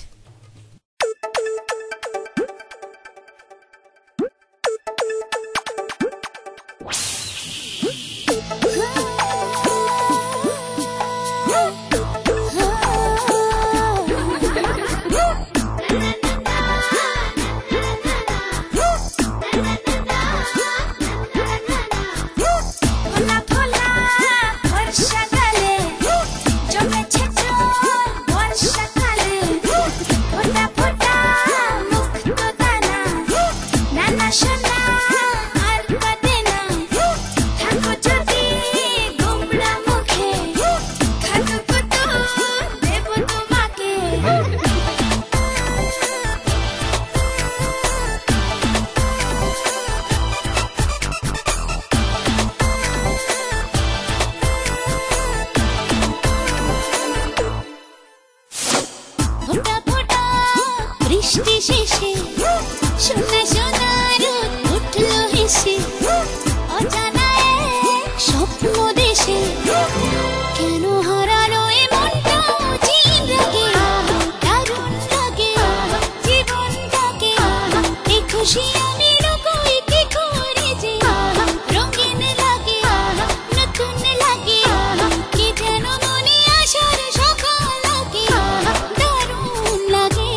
হাসি অজানা এক স্বপ্ন দেশে কেন হারালো এ মনটা অচিন লাগে দারুণ লাগে জীবনটাকে এ খুশি আমি লুকোই কি করে যে রঙিন লাগে নতুন লাগে কি যেন মনে আসার সকাল লাগে দারুণ লাগে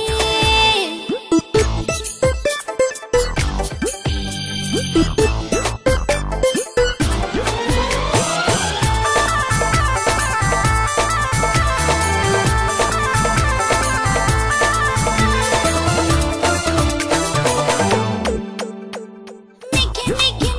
মিকে মিকে